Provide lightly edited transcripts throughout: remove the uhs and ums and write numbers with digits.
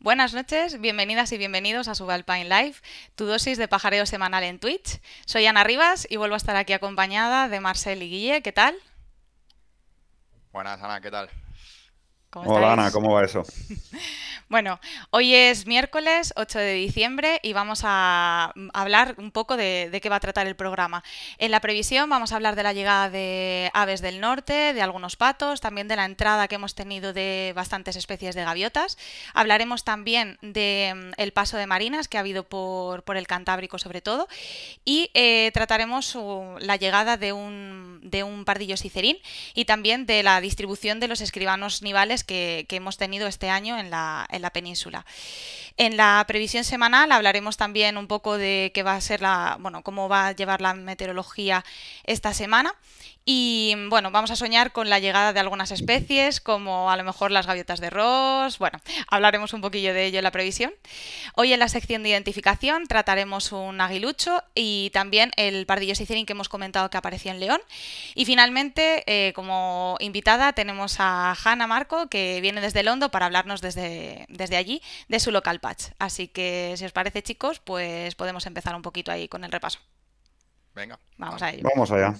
Buenas noches, bienvenidas y bienvenidos a Subalpine Live, tu dosis de pajareo semanal en Twitch. Soy Ana Rivas y vuelvo a estar aquí acompañada de Marcel y Guille. ¿Qué tal? Buenas, Ana, ¿qué tal? ¿Cómo Hola Ana, estáis? ¿cómo va eso? Bueno, hoy es miércoles 8 de diciembre y vamos a hablar un poco de qué va a tratar el programa. En la previsión vamos a hablar de la llegada de aves del norte, de algunos patos, también de la entrada que hemos tenido de bastantes especies de gaviotas. Hablaremos también del paso de marinas que ha habido por el Cantábrico sobre todo y trataremos la llegada de un pardillo cicerín y también de la distribución de los escribanos nivales que hemos tenido este año en la península. En la previsión semanal hablaremos también un poco de qué va a ser bueno, cómo va a llevar la meteorología esta semana. Y bueno, vamos a soñar con la llegada de algunas especies, como a lo mejor las gaviotas de Ross. Bueno, hablaremos un poquillo de ello en la previsión. Hoy en la sección de identificación trataremos un aguilucho y también el pardillo sicerín que hemos comentado que apareció en León. Y finalmente, como invitada, tenemos a Hanna Marco, que viene desde Londo para hablarnos desde allí de su local patch. Así que, si os parece, chicos, pues podemos empezar un poquito ahí con el repaso. Venga, Vamos a vamos. ello. Vamos allá.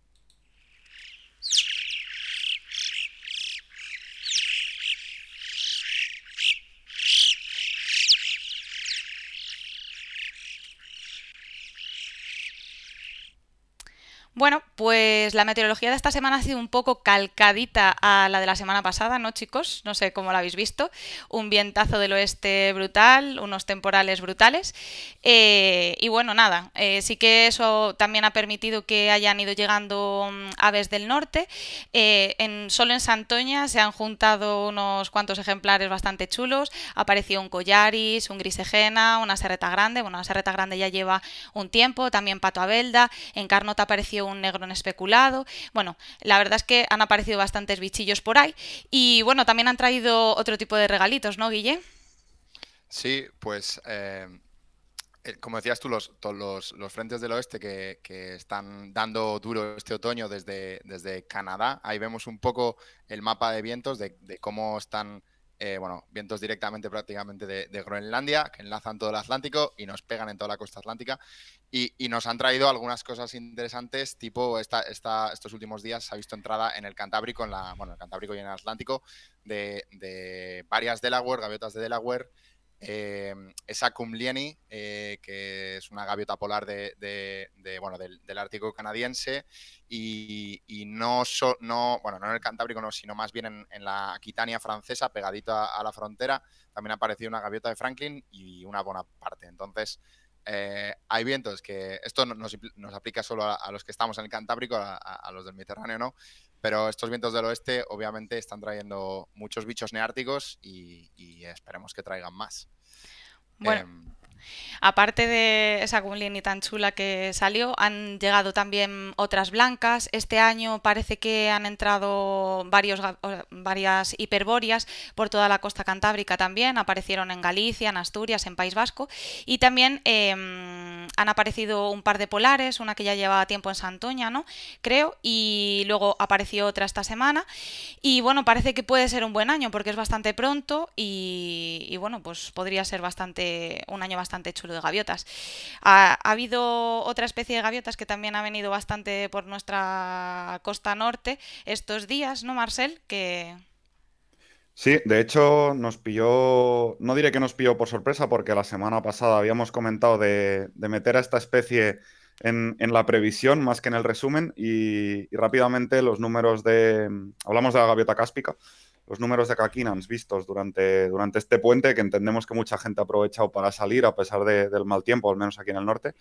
Bueno, pues la meteorología de esta semana ha sido un poco calcadita a la de la semana pasada, ¿no, chicos? No sé cómo la habéis visto. Un vientazo del oeste brutal, unos temporales brutales. Y bueno, nada, sí que eso también ha permitido que hayan ido llegando aves del norte. Solo en Santoña se han juntado unos cuantos ejemplares bastante chulos. Apareció un collaris, un grisejena, una serreta grande. Bueno, la serreta grande ya lleva un tiempo, también pato abelda. En Carnota apareció un negro en especulado. Bueno, la verdad es que han aparecido bastantes bichillos por ahí. Y bueno, también han traído otro tipo de regalitos, ¿no, Guille? Sí, pues como decías tú, los frentes del oeste que están dando duro este otoño desde Canadá, ahí vemos un poco el mapa de vientos de cómo están, bueno, vientos directamente prácticamente de Groenlandia, que enlazan todo el Atlántico y nos pegan en toda la costa atlántica. Y nos han traído algunas cosas interesantes, tipo estos últimos días se ha visto entrada en el Cantábrico, bueno, el Cantábrico y en el Atlántico, de varias Delaware, gaviotas de Delaware, esa Cumlieni, que es una gaviota polar bueno, del Ártico canadiense, y bueno, no en el Cantábrico, no, sino más bien en la Aquitania francesa, pegadito a la frontera, también ha aparecido una gaviota de Franklin y una Bonaparte. Entonces, hay vientos que esto nos aplica solo a los que estamos en el Cantábrico, a los del Mediterráneo no, pero estos vientos del oeste obviamente están trayendo muchos bichos neárticos y esperemos que traigan más. Bueno, Eh, aparte de esa Kunlini tan chula que salió, han llegado también otras blancas. Este año parece que han entrado varias hiperbóreas por toda la costa cantábrica también. Aparecieron en Galicia, en Asturias, en País Vasco. Y también han aparecido un par de polares, una que ya llevaba tiempo en Santoña, ¿no? Creo. Y luego apareció otra esta semana. Y bueno, parece que puede ser un buen año porque es bastante pronto y bueno, pues podría ser un año bastante chulo de gaviotas. Ha habido otra especie de gaviotas que también ha venido bastante por nuestra costa norte estos días, ¿no, Marcel? Que Sí, de hecho nos pilló, no diré que nos pilló por sorpresa porque la semana pasada habíamos comentado de meter a esta especie en la previsión más que en el resumen y rápidamente los números hablamos de la gaviota cáspica, los números de Caquinans vistos durante este puente que entendemos que mucha gente ha aprovechado para salir a pesar del mal tiempo, al menos aquí en el norte,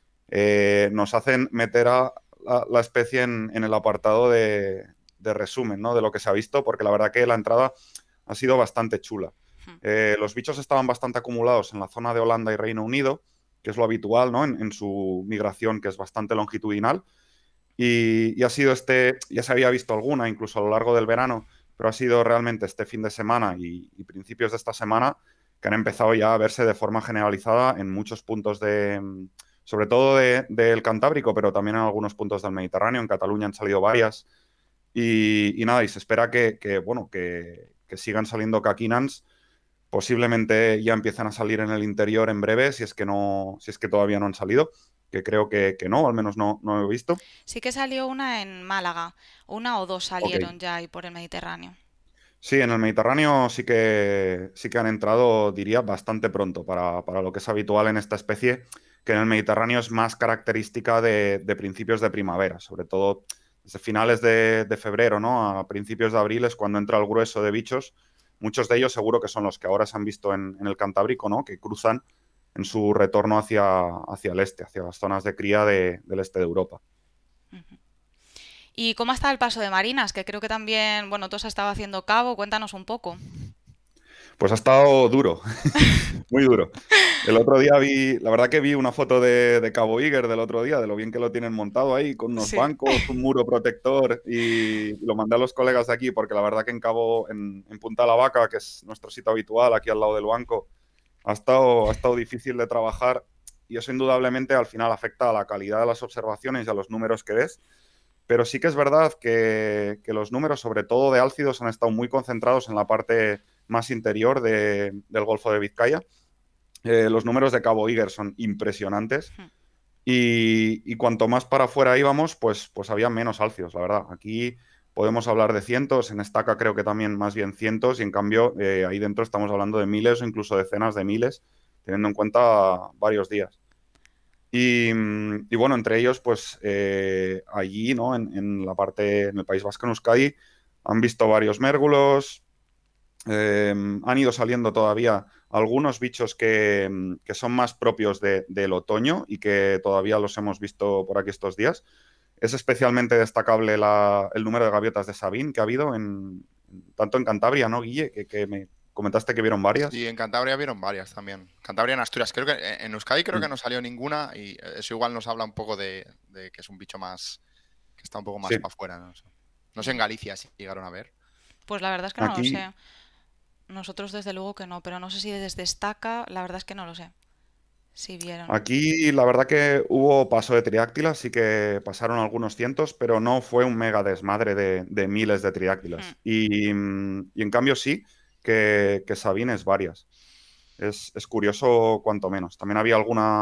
nos hacen meter a la especie en el apartado de resumen, ¿no? De lo que se ha visto, porque la verdad que la entrada ha sido bastante chula. Los bichos estaban bastante acumulados en la zona de Holanda y Reino Unido, que es lo habitual, ¿no? En su migración, que es bastante longitudinal. Y ha sido ya se había visto alguna, incluso a lo largo del verano, pero ha sido realmente este fin de semana y principios de esta semana que han empezado ya a verse de forma generalizada en muchos puntos sobre todo del Cantábrico, pero también en algunos puntos del Mediterráneo. En Cataluña han salido varias. Y nada, y se espera bueno, que sigan saliendo caquinans Posiblemente ya empiezan a salir en el interior en breve, si es que todavía no han salido, que creo que no, al menos no he visto. Sí que salió una en Málaga, una o dos Ok. salieron ya ahí por el Mediterráneo. Sí, en el Mediterráneo sí que han entrado, diría, bastante pronto para lo que es habitual en esta especie, que en el Mediterráneo es más característica de principios de primavera, sobre todo desde finales de febrero, ¿no? A principios de abril es cuando entra el grueso de bichos. Muchos de ellos seguro que son los que ahora se han visto en el Cantábrico, ¿no? Que cruzan en su retorno hacia el este, hacia las zonas de cría del este de Europa. Ujú. ¿Y cómo está el paso de Marinas? Que creo que también, bueno, tú has estado haciendo cabo, cuéntanos un poco. Pues ha estado duro, muy duro. El otro día la verdad que vi una foto de Cabo Iger del otro día, de lo bien que lo tienen montado ahí, con unos Sí. bancos, un muro protector, y lo mandé a los colegas de aquí, porque la verdad que en Punta La Vaca, que es nuestro sitio habitual, aquí al lado del banco, ha estado difícil de trabajar, y eso indudablemente al final afecta a la calidad de las observaciones y a los números que ves. Pero sí que es verdad que los números, sobre todo de álcidos, han estado muy concentrados en la parte más interior del Golfo de Vizcaya. Los números de Cabo Iger son impresionantes Ujú. y cuanto más para afuera íbamos, pues había menos alcidos, la verdad. Aquí podemos hablar de cientos, en Estaca creo que también más bien cientos, y en cambio ahí dentro estamos hablando de miles o incluso decenas de miles, teniendo en cuenta varios días. Y bueno, entre ellos, pues allí, ¿no? En la parte, en el País Vasco, en Euskadi, han visto varios mérgulos, han ido saliendo todavía algunos bichos que son más propios del otoño y que todavía los hemos visto por aquí estos días. Es especialmente destacable el número de gaviotas de Sabín que ha habido tanto en Cantabria, ¿no, Guille? Que me comentaste que vieron varias. Sí, en Cantabria vieron varias también. Cantabria, en Asturias, creo que en Euskadi creo que no salió ninguna y eso igual nos habla un poco de que es un bicho más, que está un poco más Sí, para afuera, ¿no? No sé en Galicia si llegaron a ver. Pues la verdad es que no lo aquí, sé. Nosotros desde luego que no, pero no sé si desde Estaca, la verdad es que no lo sé. Si vieron. Aquí la verdad que hubo paso de tridáctilas, sí que pasaron algunos cientos, pero no fue un mega desmadre de miles de Hmm. tridáctilas. Y en cambio sí que Sabines varias. Es curioso cuanto menos. También había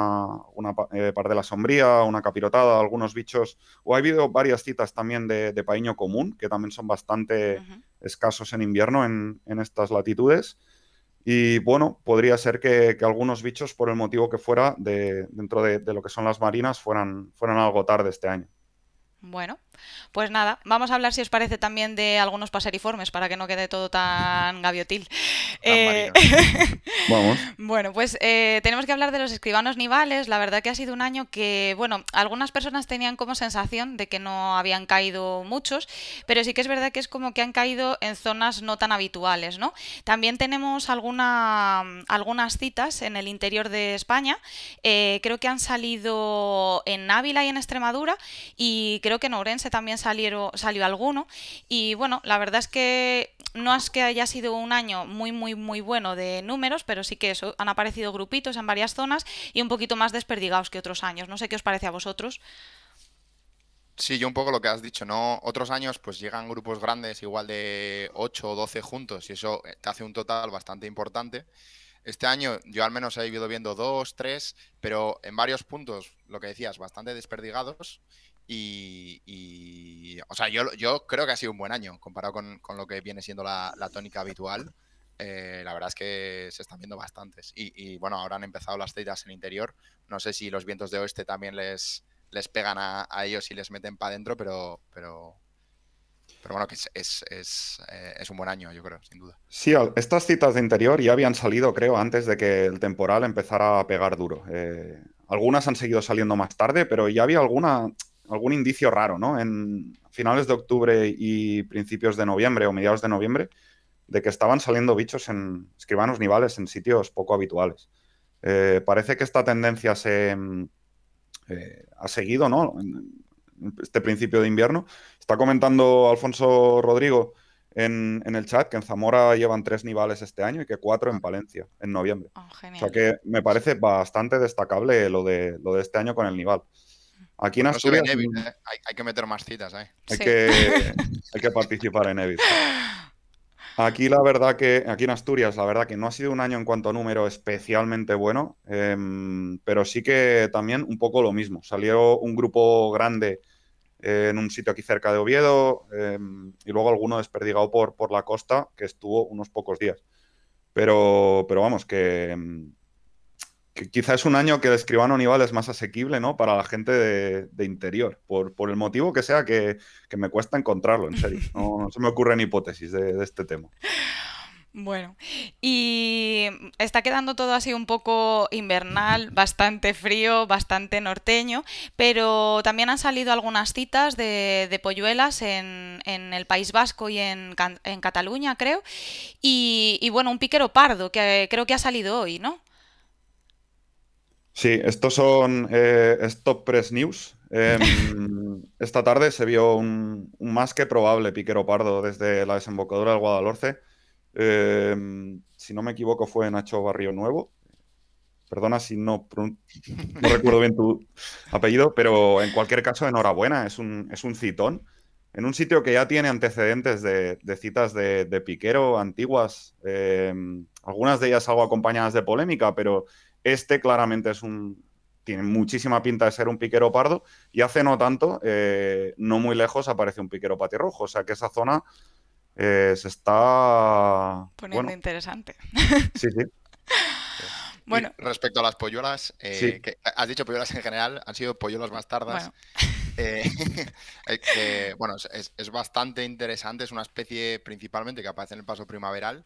una pardela sombría, una capirotada, algunos bichos. O ha habido varias citas también de paíño común, que también son bastante Ujú. escasos en invierno en estas latitudes. Y bueno, podría ser que algunos bichos, por el motivo que fuera, dentro de lo que son las marinas, fueran algo tarde este año. Bueno, pues nada, vamos a hablar si os parece también de algunos paseriformes para que no quede todo tan gaviotil. Tan Eh, marinos. Vamos. Bueno, pues tenemos que hablar de los escribanos nivales. La verdad que ha sido un año que, bueno, algunas personas tenían como sensación de que no habían caído muchos, pero sí que es verdad que es como que han caído en zonas no tan habituales, ¿no? También tenemos algunas citas en el interior de España. Creo que han salido en Ávila y en Extremadura y creo que en Ourense también salió alguno. Y bueno, la verdad es que no es que haya sido un año muy, muy, muy bueno de números, pero sí que eso, han aparecido grupitos en varias zonas y un poquito más desperdigados que otros años. No sé qué os parece a vosotros. Sí, yo un poco lo que has dicho, ¿no? Otros años pues llegan grupos grandes, igual de 8 o 12 juntos, y eso te hace un total bastante importante. Este año yo al menos he ido viendo dos, tres, pero en varios puntos, lo que decías, bastante desperdigados. O sea, yo creo que ha sido un buen año comparado con lo que viene siendo la tónica habitual. La verdad es que se están viendo bastantes. Bueno, ahora han empezado las citas en interior. No sé si los vientos de oeste también les pegan a ellos y les meten para adentro, pero bueno, que es un buen año, yo creo, sin duda. Sí, estas citas de interior ya habían salido, creo, antes de que el temporal empezara a pegar duro. Algunas han seguido saliendo más tarde, pero ya había algún indicio raro, ¿no? En finales de octubre y principios de noviembre o mediados de noviembre, de que estaban saliendo bichos en escribanos nivales en sitios poco habituales. Parece que esta tendencia ha seguido, ¿no? En este principio de invierno. Está comentando Alfonso Rodrigo en el chat que en Zamora llevan 3 nivales este año y que 4 Ah, en Palencia, en noviembre. Oh, O sea genial. que me parece bastante destacable lo de este año con el nival. Aquí en pues no se ve en Asturias Evil, hay que meter más citas, ¿eh? hay Sí. que, hay que participar en Evit. Aquí la verdad que, aquí en Asturias, la verdad que no ha sido un año en cuanto a número especialmente bueno, pero sí que también un poco lo mismo. Salió un grupo grande en un sitio aquí cerca de Oviedo, y luego alguno desperdigado por la costa que estuvo unos pocos días. Pero vamos, que quizá es un año que el escribano Nival es más asequible, ¿no? Para la gente de interior, por el motivo que sea que me cuesta encontrarlo, en serio. No, no se me ocurren hipótesis de este tema. Bueno, y está quedando todo así un poco invernal, bastante frío, bastante norteño, pero también han salido algunas citas de polluelas en el País Vasco y en Cataluña, creo, y bueno, un píquero pardo que creo que ha salido hoy, ¿no? Sí, estos son Stop Press News. Esta tarde se vio un más que probable piquero pardo desde la desembocadura del Guadalhorce. Si no me equivoco, fue Nacho Barrio Nuevo. Perdona si no recuerdo bien tu apellido, pero en cualquier caso, enhorabuena, es un citón. En un sitio que ya tiene antecedentes de citas de piquero antiguas, algunas de ellas algo acompañadas de polémica, pero este claramente tiene muchísima pinta de ser un piquero pardo y hace no tanto, no muy lejos, aparece un piquero patirrojo. O sea que esa zona se está, Poniendo bueno, interesante. sí, sí, Y Bueno, respecto a las polluelas, sí. que has dicho polluelas en general, han sido polluelas más tardas. bueno. eh, que, bueno, es bastante interesante, es una especie principalmente que aparece en el paso primaveral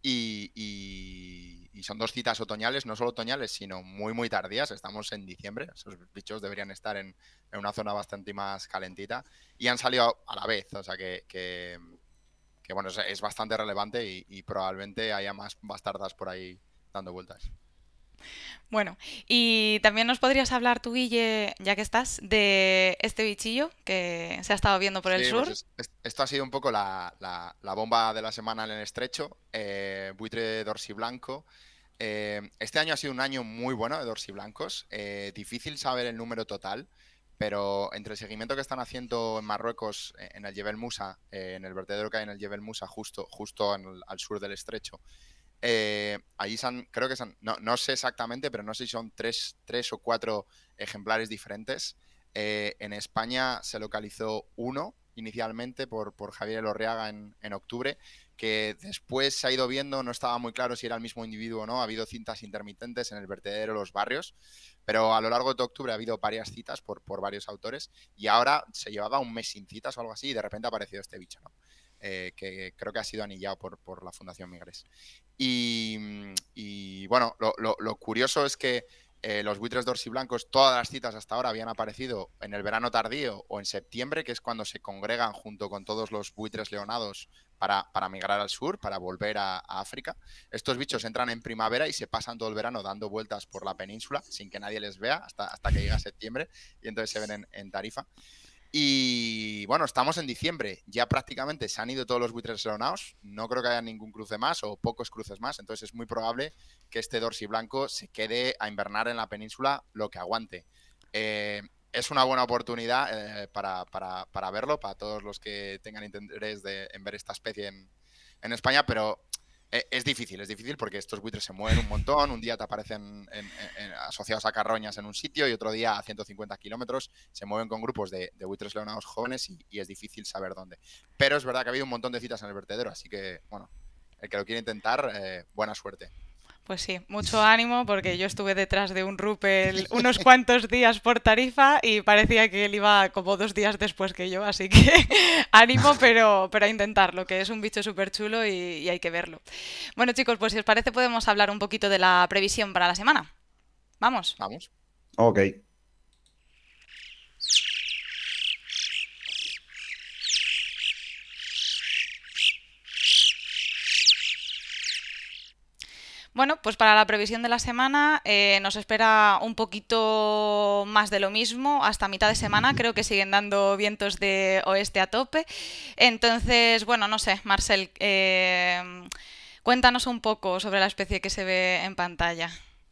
y son dos citas otoñales, no solo otoñales, sino muy, muy tardías. Estamos en diciembre, esos bichos deberían estar en una zona bastante más calentita y han salido a la vez, o sea que, bueno, es bastante relevante y probablemente haya más bastardas por ahí dando vueltas. Bueno, y también nos podrías hablar tú, Guille, ya que estás, de este bichillo que se ha estado viendo por el Sí, pues sur. esto ha sido un poco la bomba de la semana en el estrecho, buitre dorsiblanco. Este año ha sido un año muy bueno de dorsiblancos, difícil saber el número total, pero entre el seguimiento que están haciendo en Marruecos, en el Jebel Musa, en el vertedero que hay en el Jebel Musa, justo al sur del estrecho, allí creo que no sé exactamente, pero no sé si son tres o cuatro ejemplares diferentes. En España se localizó uno inicialmente por Javier Elorriaga en octubre, que después se ha ido viendo, no estaba muy claro si era el mismo individuo o no, ha habido cintas intermitentes en el vertedero Los Barrios, pero a lo largo de octubre ha habido varias citas por varios autores y ahora se llevaba un mes sin citas o algo así y de repente ha aparecido este bicho, ¿no? Que creo que ha sido anillado por la Fundación Migres. Y bueno, lo curioso es que los buitres dorsiblancos, todas las citas hasta ahora habían aparecido en el verano tardío o en septiembre, que es cuando se congregan junto con todos los buitres leonados para migrar al sur, para volver a África. Estos bichos entran en primavera y se pasan todo el verano dando vueltas por la península sin que nadie les vea hasta que llega septiembre y entonces se ven en Tarifa. Y bueno, estamos en diciembre, ya prácticamente se han ido todos los buitres leonados, no creo que haya ningún cruce más o pocos cruces más, entonces es muy probable que este dorsiblanco se quede a invernar en la península lo que aguante. Eh, es una buena oportunidad para verlo, para todos los que tengan interés en ver esta especie en España, pero es difícil porque estos buitres se mueven un montón, un día te aparecen asociados a carroñas en un sitio y otro día a 150 kilómetros, se mueven con grupos de buitres leonados jóvenes y es difícil saber dónde. Pero es verdad que ha habido un montón de citas en el vertedero, así que, bueno, el que lo quiere intentar, buena suerte. Pues sí, mucho ánimo porque yo estuve detrás de un Rupel unos cuantos días por Tarifa y parecía que él iba como 2 días después que yo, así que ánimo, pero a intentarlo, que es un bicho súper chulo y hay que verlo. Bueno chicos, pues si os parece podemos hablar un poquito de la previsión para la semana. Vamos. Vamos. Ok. Bueno, pues para la previsión de la semana nos espera un poquito más de lo mismo. Hasta mitad de semana creo que siguen dando vientos de oeste a tope. Entonces, bueno, no sé, Marcel, cuéntanos un poco sobre la especie que se ve en pantalla.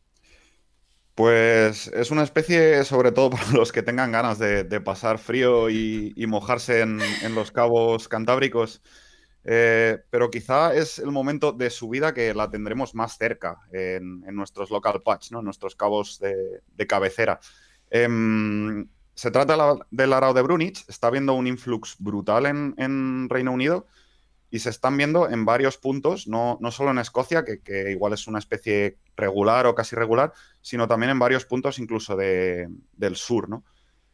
Pues es una especie, sobre todo para los que tengan ganas de pasar frío y mojarse en los cabos cantábricos. pero quizá es el momento de subida que la tendremos más cerca en nuestros local patch, ¿no? En nuestros cabos de cabecera. Se trata del Arao de Brunich, está habiendo un influx brutal en Reino Unido y se están viendo en varios puntos, no solo en Escocia, que igual es una especie regular o casi regular, sino también en varios puntos incluso del sur, ¿no?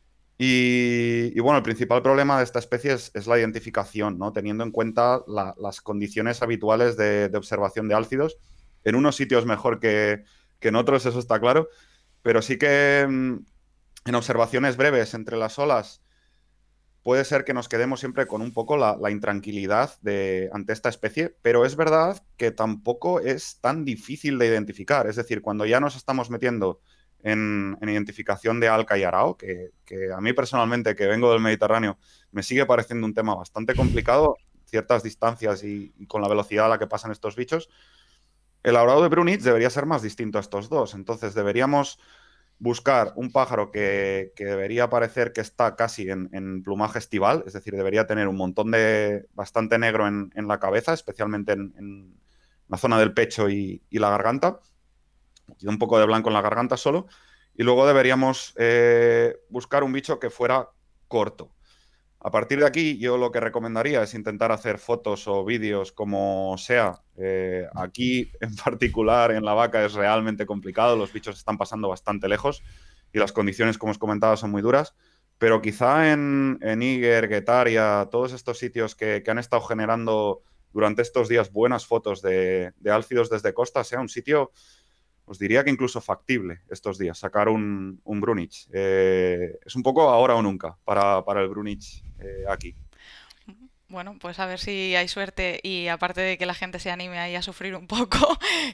Y bueno, el principal problema de esta especie es la identificación, ¿no? Teniendo en cuenta las condiciones habituales de observación de álcidos. En unos sitios mejor que en otros, eso está claro, pero sí que en observaciones breves entre las olas puede ser que nos quedemos siempre con un poco la intranquilidad ante esta especie, pero es verdad que tampoco es tan difícil de identificar. Es decir, cuando ya nos estamos metiendo en identificación de Alca y Arao, que a mí personalmente, que vengo del Mediterráneo, me sigue pareciendo un tema bastante complicado, ciertas distancias y con la velocidad a la que pasan estos bichos, el Arao de Brunich debería ser más distinto a estos dos. Entonces deberíamos buscar un pájaro que debería parecer que está casi en plumaje estival, es decir, debería tener un montón de bastante negro en la cabeza, especialmente en la zona del pecho y la garganta, y un poco de blanco en la garganta solo, y luego deberíamos buscar un bicho que fuera corto. A partir de aquí, yo lo que recomendaría es intentar hacer fotos o vídeos como sea. Aquí, en particular, en la vaca es realmente complicado. Los bichos están pasando bastante lejos y las condiciones, como os comentaba, son muy duras. Pero quizá en Níger, Guetaria, todos estos sitios que han estado generando durante estos días buenas fotos de álcidos desde costa, sea un sitio, os diría que incluso factible estos días, sacar un Brunich. Es un poco ahora o nunca para el Brunich aquí. Bueno, pues a ver si hay suerte y aparte de que la gente se anime ahí a sufrir un poco,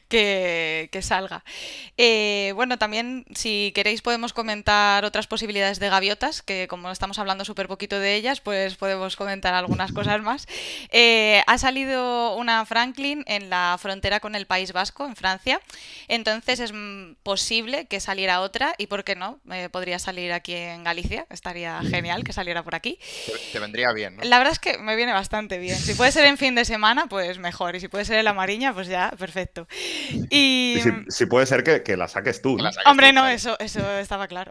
que salga. Bueno, también si queréis podemos comentar otras posibilidades de gaviotas, que como estamos hablando súper poquito de ellas, pues podemos comentar algunas cosas más. Ha salido una Franklin en la frontera con el País Vasco, en Francia, entonces es posible que saliera otra y, ¿por qué no? Podría salir aquí en Galicia, estaría genial que saliera por aquí. Te vendría bien, ¿no? La verdad es que me viene bastante bien. Si puede ser en fin de semana, pues mejor. Y si puede ser en la Mariña, pues ya, perfecto. Y... Y si puede ser que la saques tú, Que ¿no? la saques Hombre, tú, no, claro. eso estaba claro.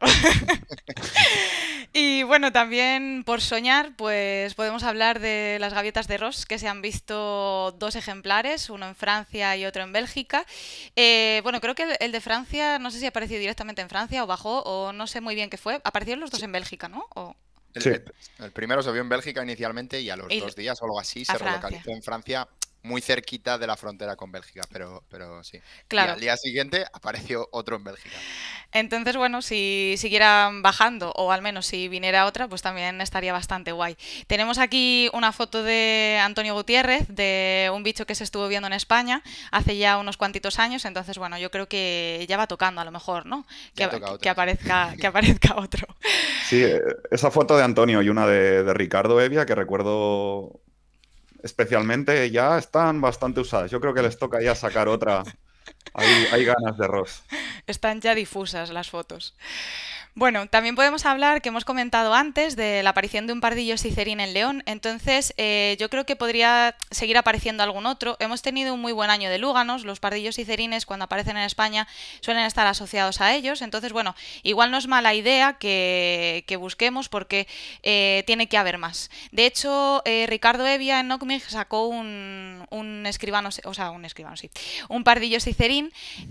Y bueno, también por soñar, pues podemos hablar de las gaviotas de Ross, que se han visto dos ejemplares, uno en Francia y otro en Bélgica. Bueno, creo que el de Francia, no sé si apareció directamente en Francia o bajó, o no sé muy bien qué fue. Aparecieron los dos en Bélgica, ¿no? El, Sí. el- el primero se vio en Bélgica inicialmente y a los Y 2 días o algo así a se Francia. relocalizó en Francia, muy cerquita de la frontera con Bélgica, pero sí. Y Claro. al día siguiente apareció otro en Bélgica. Entonces, bueno, si siguieran bajando, o al menos si viniera otra, pues también estaría bastante guay. Tenemos aquí una foto de Antonio Gutiérrez, de un bicho que se estuvo viendo en España hace ya unos cuantitos años, entonces, bueno, yo creo que ya va tocando a lo mejor, ¿no? Ya toca Que otra, sí. que aparezca otro. Sí, esa foto de Antonio y una de Ricardo Evia, que recuerdo especialmente, ya están bastante usadas. Yo creo que les toca ya sacar otra. Hay ganas de Ross. Están ya difusas las fotos. Bueno, también podemos hablar, que hemos comentado antes, de la aparición de un pardillo cicerín en León. Entonces, yo creo que podría seguir apareciendo algún otro. Hemos tenido un muy buen año de lúganos. Los pardillos cicerines, cuando aparecen en España, suelen estar asociados a ellos. Entonces, bueno, igual no es mala idea que busquemos, porque tiene que haber más. De hecho, Ricardo Evia en Nocmig sacó un escribano, o sea, un escribano, sí, un pardillo cicerín.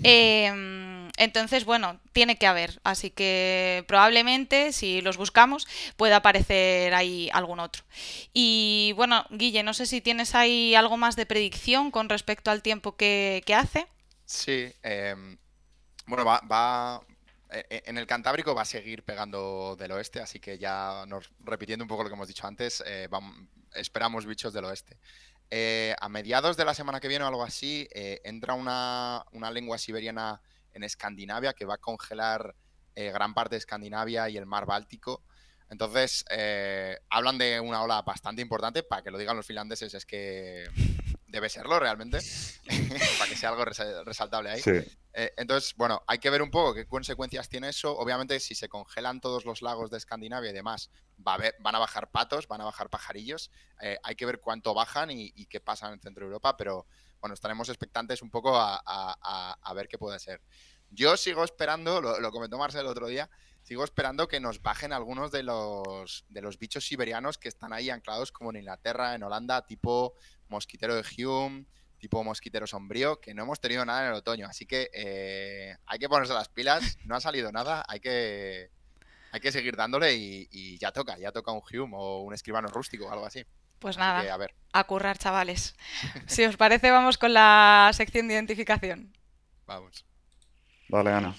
Entonces, bueno, tiene que haber. Así que probablemente, si los buscamos, pueda aparecer ahí algún otro. Y bueno, Guille, no sé si tienes ahí algo más de predicción con respecto al tiempo que hace. Sí, bueno, en el Cantábrico va a seguir pegando del oeste, así que ya repitiendo un poco lo que hemos dicho antes, esperamos bichos del oeste. A mediados de la semana que viene o algo así, entra una lengua siberiana en Escandinavia que va a congelar gran parte de Escandinavia y el mar Báltico. Entonces, hablan de una ola bastante importante. Para que lo digan los finlandeses, es que debe serlo realmente, para que sea algo resaltable ahí. Sí. Entonces, bueno, hay que ver un poco qué consecuencias tiene eso. Obviamente, si se congelan todos los lagos de Escandinavia y demás, van a bajar patos, van a bajar pajarillos. Hay que ver cuánto bajan y qué pasa en el centro de Europa, pero bueno, estaremos expectantes un poco a ver qué puede ser. Yo sigo esperando, lo comentó Marcel el otro día, sigo esperando que nos bajen algunos de los bichos siberianos que están ahí anclados como en Inglaterra, en Holanda, tipo mosquitero de Hume, tipo mosquitero sombrío, que no hemos tenido nada en el otoño. Así que hay que ponerse las pilas, no ha salido nada, hay que seguir dándole y ya toca un Hume o un escribano rústico o algo así. Pues Así nada, que, a ver. a currar, chavales. Si os parece, vamos con la sección de identificación. Vamos. Dale, Ana.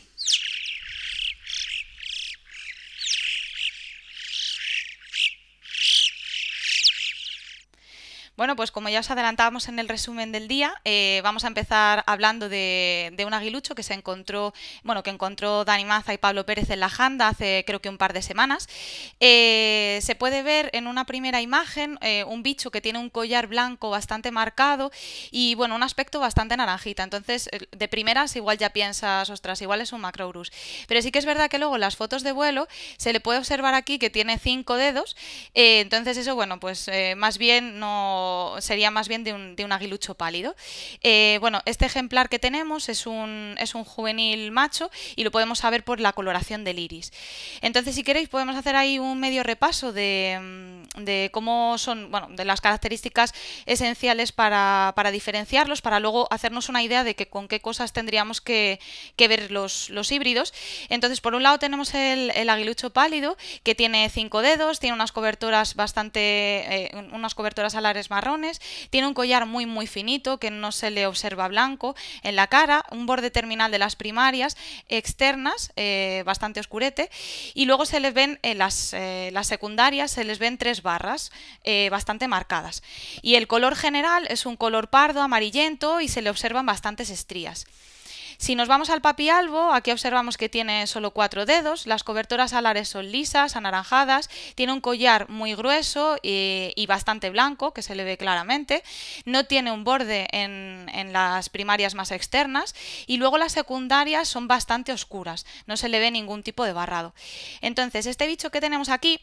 Bueno, pues como ya os adelantábamos en el resumen del día, vamos a empezar hablando de un aguilucho que encontró Dani Maza y Pablo Pérez en la Janda hace creo que un par de semanas. Se puede ver en una primera imagen un bicho que tiene un collar blanco bastante marcado y bueno, un aspecto bastante naranjita. Entonces, de primeras igual ya piensas, ostras, igual es un Macrourus. Pero sí que es verdad que luego en las fotos de vuelo se le puede observar aquí que tiene 5 dedos. Entonces eso, bueno, pues más bien sería más bien de un aguilucho pálido. Bueno, este ejemplar que tenemos es un juvenil macho y lo podemos saber por la coloración del iris. Entonces, si queréis, podemos hacer ahí un medio repaso de cómo son, bueno, de las características esenciales para diferenciarlos, para luego hacernos una idea de con qué cosas tendríamos que ver los híbridos. Entonces, por un lado tenemos el aguilucho pálido, que tiene 5 dedos, tiene unas coberturas alares marrones, tiene un collar muy muy finito que no se le observa blanco en la cara, un borde terminal de las primarias externas bastante oscurete y luego se les ven en las secundarias, se les ven 3 barras bastante marcadas y el color general es un color pardo amarillento y se le observan bastantes estrías. Si nos vamos al papialbo, aquí observamos que tiene solo 4 dedos, las cobertoras alares son lisas, anaranjadas, tiene un collar muy grueso y bastante blanco, que se le ve claramente, no tiene un borde en las primarias más externas y luego las secundarias son bastante oscuras, no se le ve ningún tipo de barrado. Entonces, este bicho que tenemos aquí,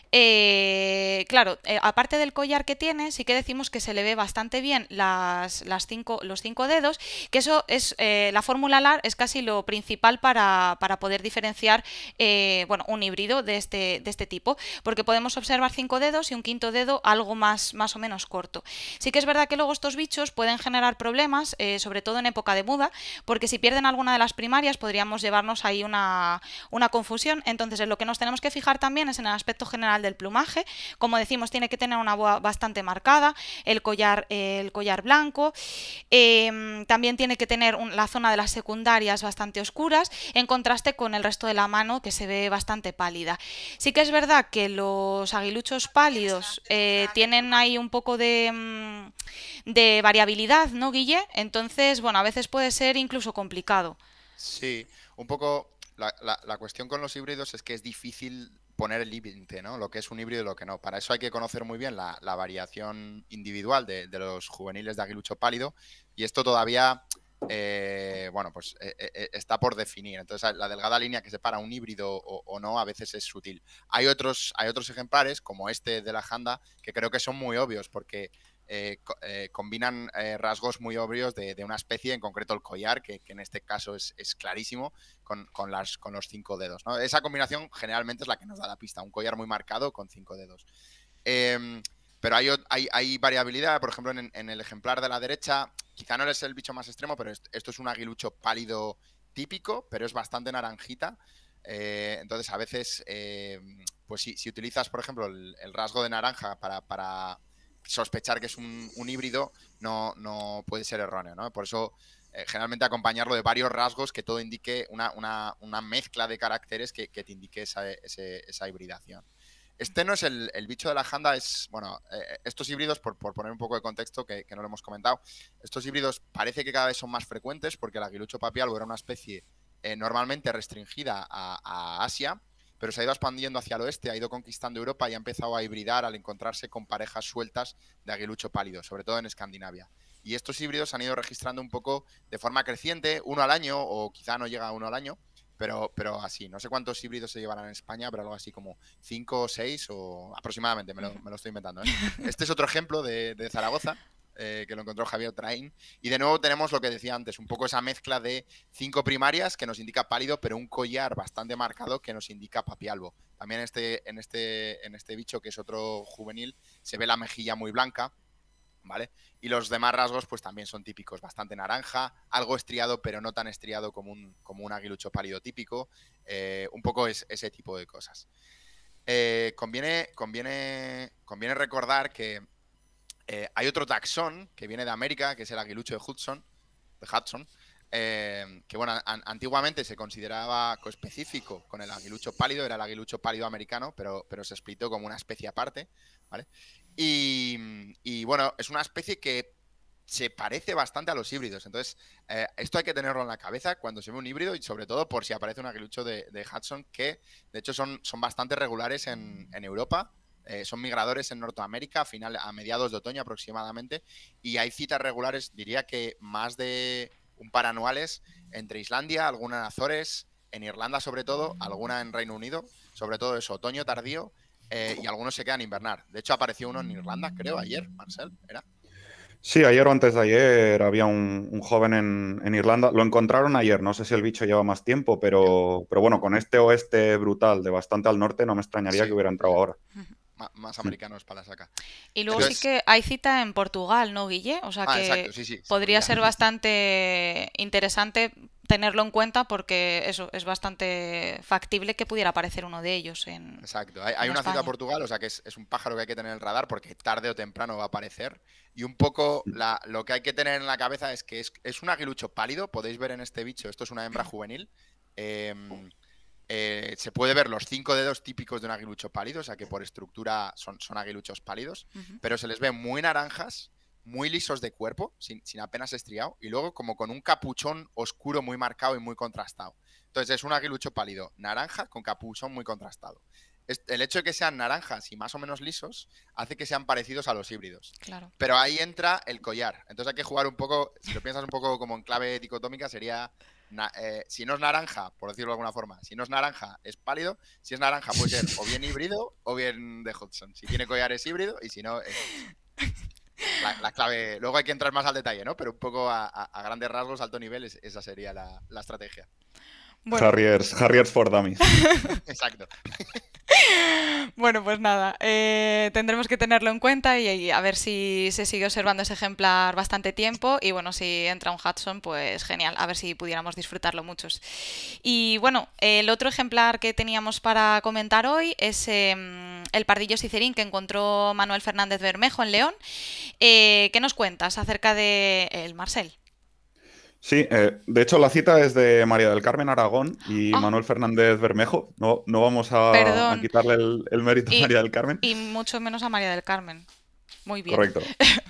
aparte del collar que tiene, sí que decimos que se le ve bastante bien los 5 dedos, que eso es la fórmula alar es casi lo principal para poder diferenciar un híbrido de este tipo, porque podemos observar 5 dedos y un quinto dedo algo más o menos corto. Sí que es verdad que luego estos bichos pueden generar problemas, sobre todo en época de muda, porque si pierden alguna de las primarias podríamos llevarnos ahí una confusión. Entonces, en lo que nos tenemos que fijar también es en el aspecto general del plumaje. Como decimos, tiene que tener una boa bastante marcada, el collar blanco, también tiene que tener la zona de las secundarias bastante oscuras, en contraste con el resto de la mano que se ve bastante pálida. Sí que es verdad que los aguiluchos pálidos tienen ahí un poco de variabilidad, ¿no, Guille? Entonces, bueno, a veces puede ser incluso complicado. Sí, un poco la cuestión con los híbridos es que es difícil poner el límite, ¿no? Lo que es un híbrido y lo que no. Para eso hay que conocer muy bien la variación individual de los juveniles de aguilucho pálido y esto todavía está por definir. Entonces, la delgada línea que separa un híbrido o no a veces es sutil. Hay otros ejemplares, como este de la Janda, que creo que son muy obvios porque combinan rasgos muy obvios de una especie, en concreto el collar, que en este caso es clarísimo, con los 5 dedos, ¿no? Esa combinación generalmente es la que nos da la pista, un collar muy marcado con 5 dedos. Pero hay variabilidad, por ejemplo, en el ejemplar de la derecha, quizá no es el bicho más extremo, pero esto es un aguilucho pálido típico, pero es bastante naranjita. Entonces, a veces, pues si utilizas, por ejemplo, el rasgo de naranja para sospechar que es un híbrido, no puede ser erróneo, ¿no? Por eso, generalmente acompañarlo de varios rasgos que todo indique una mezcla de caracteres que te indique esa hibridación. Este no es el bicho de la Janda, estos híbridos, por poner un poco de contexto, que no lo hemos comentado, estos híbridos parece que cada vez son más frecuentes porque el aguilucho papialbo era una especie normalmente restringida a Asia, pero se ha ido expandiendo hacia el oeste, ha ido conquistando Europa y ha empezado a hibridar al encontrarse con parejas sueltas de aguilucho pálido, sobre todo en Escandinavia. y estos híbridos se han ido registrando un poco de forma creciente, uno al año, o quizá no llega a uno al año, pero así. No sé cuántos híbridos se llevarán en España, pero algo así como 5 o 6 o aproximadamente, me lo estoy inventando, ¿eh? Este es otro ejemplo de Zaragoza, que lo encontró Javier Traín. Y de nuevo tenemos lo que decía antes, un poco esa mezcla de 5 primarias que nos indica pálido, pero un collar bastante marcado que nos indica papialbo. También en este bicho, que es otro juvenil, se ve la mejilla muy blanca, ¿vale? Y los demás rasgos pues también son típicos, bastante naranja, algo estriado, pero no tan estriado como un aguilucho pálido típico, un poco ese tipo de cosas. Conviene recordar que hay otro taxón que viene de América, que es el aguilucho de Hudson, que bueno, antiguamente se consideraba coespecífico con el aguilucho pálido, era el aguilucho pálido americano, pero se explitó como una especie aparte, ¿vale? Y bueno, es una especie que se parece bastante a los híbridos. Entonces, esto hay que tenerlo en la cabeza cuando se ve un híbrido y sobre todo por si aparece un aguilucho de Hudson, que de hecho son bastante regulares en Europa. Son migradores en Norteamérica a mediados de otoño aproximadamente, y hay citas regulares, diría que más de un par anuales, entre Islandia, alguna en Azores, en Irlanda sobre todo, alguna en Reino Unido, sobre todo eso, otoño tardío, y algunos se quedan a invernar. De hecho apareció uno en Irlanda, creo, ayer, Marcel, ¿era? Sí, ayer o antes de ayer había un joven en Irlanda. Lo encontraron ayer, no sé si el bicho lleva más tiempo, pero bueno, con este oeste brutal de bastante al norte no me extrañaría que hubiera entrado ahora. Más americanos para la saca. Y luego sí que hay cita en Portugal, ¿no, Guille? O sea que exacto, sí, podría ser bastante interesante tenerlo en cuenta, porque eso es bastante factible que pudiera aparecer uno de ellos en Exacto, hay una cita a Portugal, o sea que es un pájaro que hay que tener en el radar porque tarde o temprano va a aparecer. Y un poco lo que hay que tener en la cabeza es que es un aguilucho pálido, podéis ver en este bicho, esto es una hembra juvenil. Se puede ver los 5 dedos típicos de un aguilucho pálido, o sea que por estructura son aguiluchos pálidos, pero se les ve muy naranjas, muy lisos de cuerpo, sin apenas estriado, y luego como con un capuchón oscuro muy marcado y muy contrastado. Entonces es un aguilucho pálido naranja con capuchón muy contrastado. El hecho de que sean naranjas y más o menos lisos hace que sean parecidos a los híbridos. Claro. Pero ahí entra el collar. Entonces hay que jugar un poco, si lo piensas un poco como en clave dicotómica, sería... si no es naranja, por decirlo de alguna forma, si no es naranja es pálido, si es naranja puede ser o bien híbrido o bien de Hudson. Si tiene collar es híbrido y si no es la clave. Luego hay que entrar más al detalle, ¿no? Pero un poco a grandes rasgos, alto nivel, esa sería la estrategia. Bueno. Harriers for Dummies. Exacto. Bueno, pues nada, tendremos que tenerlo en cuenta y a ver si se sigue observando ese ejemplar bastante tiempo, y bueno, si entra un Hudson, pues genial, a ver si pudiéramos disfrutarlo muchos. Y bueno, el otro ejemplar que teníamos para comentar hoy es el pardillo cicerín que encontró Manuel Fernández Bermejo en León. ¿Qué nos cuentas acerca de el Marcel? Sí, de hecho la cita es de María del Carmen Aragón y Manuel Fernández Bermejo. No vamos a quitarle el mérito a María del Carmen. Y mucho menos a María del Carmen. Muy bien. Correcto.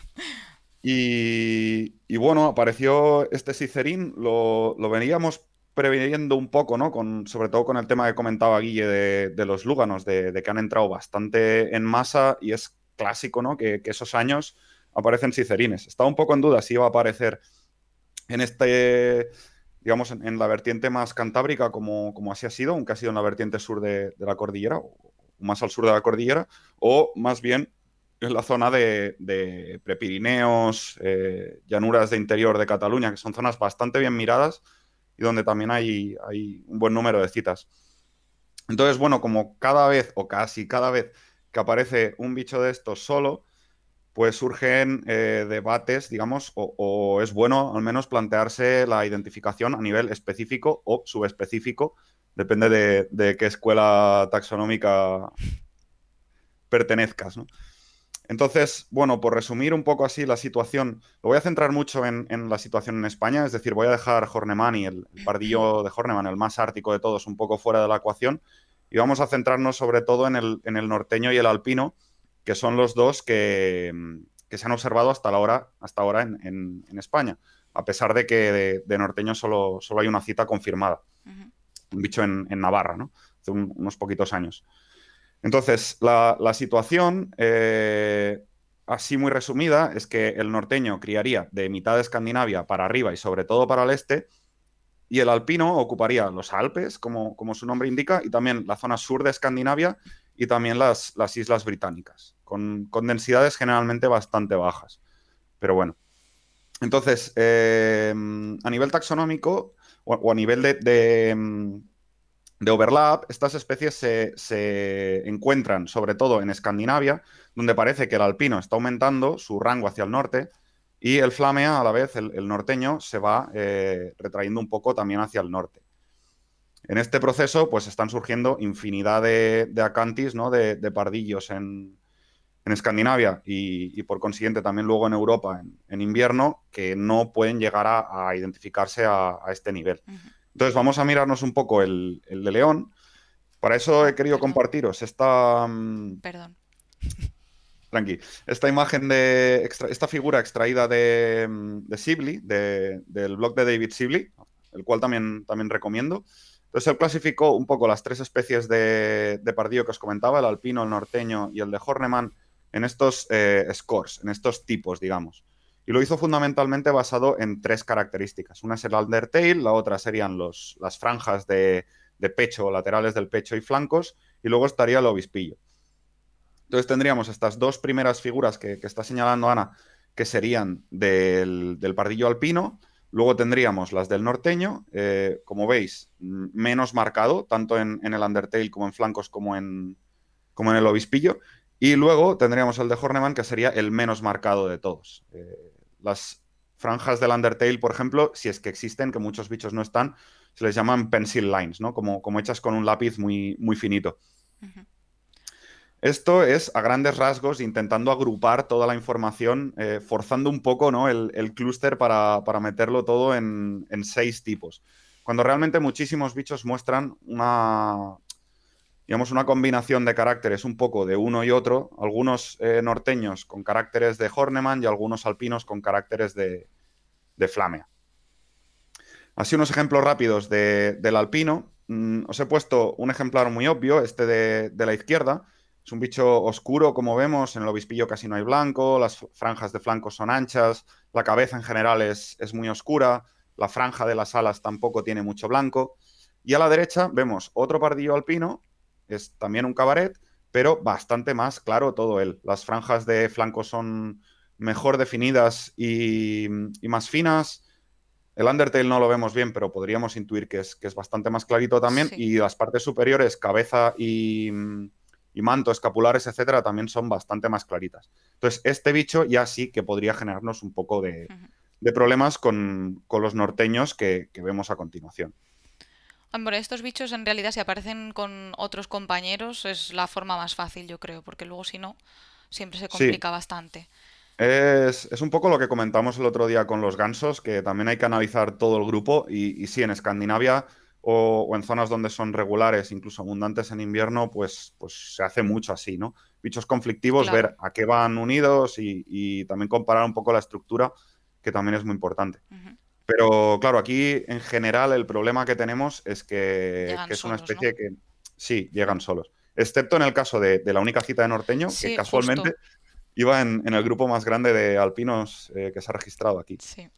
Y bueno, apareció este cicerín, lo veníamos previniendo un poco, ¿no? Sobre todo con el tema que comentaba Guille de los lúganos, de que han entrado bastante en masa, y es clásico, ¿no? Que esos años aparecen cicerines. Estaba un poco en duda si iba a aparecer en digamos, en la vertiente más cantábrica, como así ha sido, aunque ha sido en la vertiente sur de la cordillera, o más al sur de la cordillera, o más bien en la zona de Prepirineos, llanuras de interior de Cataluña, que son zonas bastante bien miradas y donde también hay un buen número de citas. Entonces, bueno, como cada vez, o casi cada vez, que aparece un bicho de estos solo, pues surgen debates, digamos, o es bueno al menos plantearse la identificación a nivel específico o subespecífico, depende de qué escuela taxonómica pertenezcas, ¿no? Entonces, bueno, por resumir un poco así la situación, lo voy a centrar mucho en la situación en España, es decir, voy a dejar Hornemani, el pardillo de Horneman, el más ártico de todos, un poco fuera de la ecuación, y vamos a centrarnos sobre todo en el norteño y el alpino, que son los dos que se han observado hasta ahora en España, a pesar de que de norteño solo hay una cita confirmada, un bicho en Navarra, ¿no? Hace unos poquitos años. Entonces, la situación, así muy resumida, es que el norteño criaría de mitad de Escandinavia para arriba y sobre todo para el este, y el alpino ocuparía los Alpes, como su nombre indica, y también la zona sur de Escandinavia y también las islas británicas, con densidades generalmente bastante bajas. Pero bueno. Entonces, a nivel taxonómico o a nivel de overlap, estas especies se encuentran sobre todo en Escandinavia, donde parece que el alpino está aumentando su rango hacia el norte y el flamea, a la vez, el norteño, se va retrayendo un poco también hacia el norte. En este proceso, pues están surgiendo infinidad de acantis, ¿no? de pardillos en Escandinavia y por consiguiente también luego en Europa en invierno, que no pueden llegar a identificarse a este nivel. Entonces vamos a mirarnos un poco el de León. Para eso he querido compartiros Perdón. Tranqui, esta imagen esta figura extraída de Sibley, del blog de David Sibley, el cual también recomiendo. Entonces él clasificó un poco las tres especies de pardillo que os comentaba, el alpino, el norteño y el de Horneman, en estos scores, en estos tipos, digamos. Y lo hizo fundamentalmente basado en tres características. Una es el undertail, la otra serían las franjas de pecho, laterales del pecho y flancos, y luego estaría el obispillo. Entonces tendríamos estas dos primeras figuras que está señalando Ana, que serían del pardillo alpino. Luego tendríamos las del norteño, como veis, menos marcado, tanto en el undertail como en flancos como en el obispillo. Y luego tendríamos el de Horneman, que sería el menos marcado de todos. Las franjas del undertail, por ejemplo, si es que existen, que muchos bichos no están, se les llaman pencil lines, ¿no? Como hechas con un lápiz muy, muy finito. Uh-huh. Esto es a grandes rasgos intentando agrupar toda la información, forzando un poco, ¿no? el clúster para meterlo todo en 6 tipos. Cuando realmente muchísimos bichos muestran una combinación de caracteres un poco de uno y otro, algunos norteños con caracteres de Horneman y algunos alpinos con caracteres de Flamea. Así unos ejemplos rápidos del alpino. Os he puesto un ejemplar muy obvio, este de la izquierda. Es un bicho oscuro, como vemos, en el obispillo casi no hay blanco, las franjas de flancos son anchas, la cabeza en general es muy oscura, la franja de las alas tampoco tiene mucho blanco. Y a la derecha vemos otro pardillo alpino, es también un cabaret, pero bastante más claro todo él. Las franjas de flancos son mejor definidas y más finas. El undertail no lo vemos bien, pero podríamos intuir que es bastante más clarito también. Sí. Y las partes superiores, cabeza y manto, escapulares, etcétera, también son bastante más claritas. Entonces, este bicho ya sí que podría generarnos un poco de problemas con los norteños que vemos a continuación. Hombre, estos bichos en realidad si aparecen con otros compañeros es la forma más fácil, yo creo, porque luego si no, siempre se complica bastante. Es un poco lo que comentamos el otro día con los gansos, que también hay que analizar todo el grupo y sí, en Escandinavia o en zonas donde son regulares, incluso abundantes en invierno, pues se hace mucho así, ¿no? Bichos conflictivos, claro. Ver a qué van unidos y también comparar un poco la estructura, que también es muy importante. Pero claro, aquí en general el problema que tenemos es que es una especie, ¿no? Que sí, llegan solos. Excepto en el caso de la única cita de norteño, sí, que casualmente iba en el grupo más grande de alpinos que se ha registrado aquí. Sí.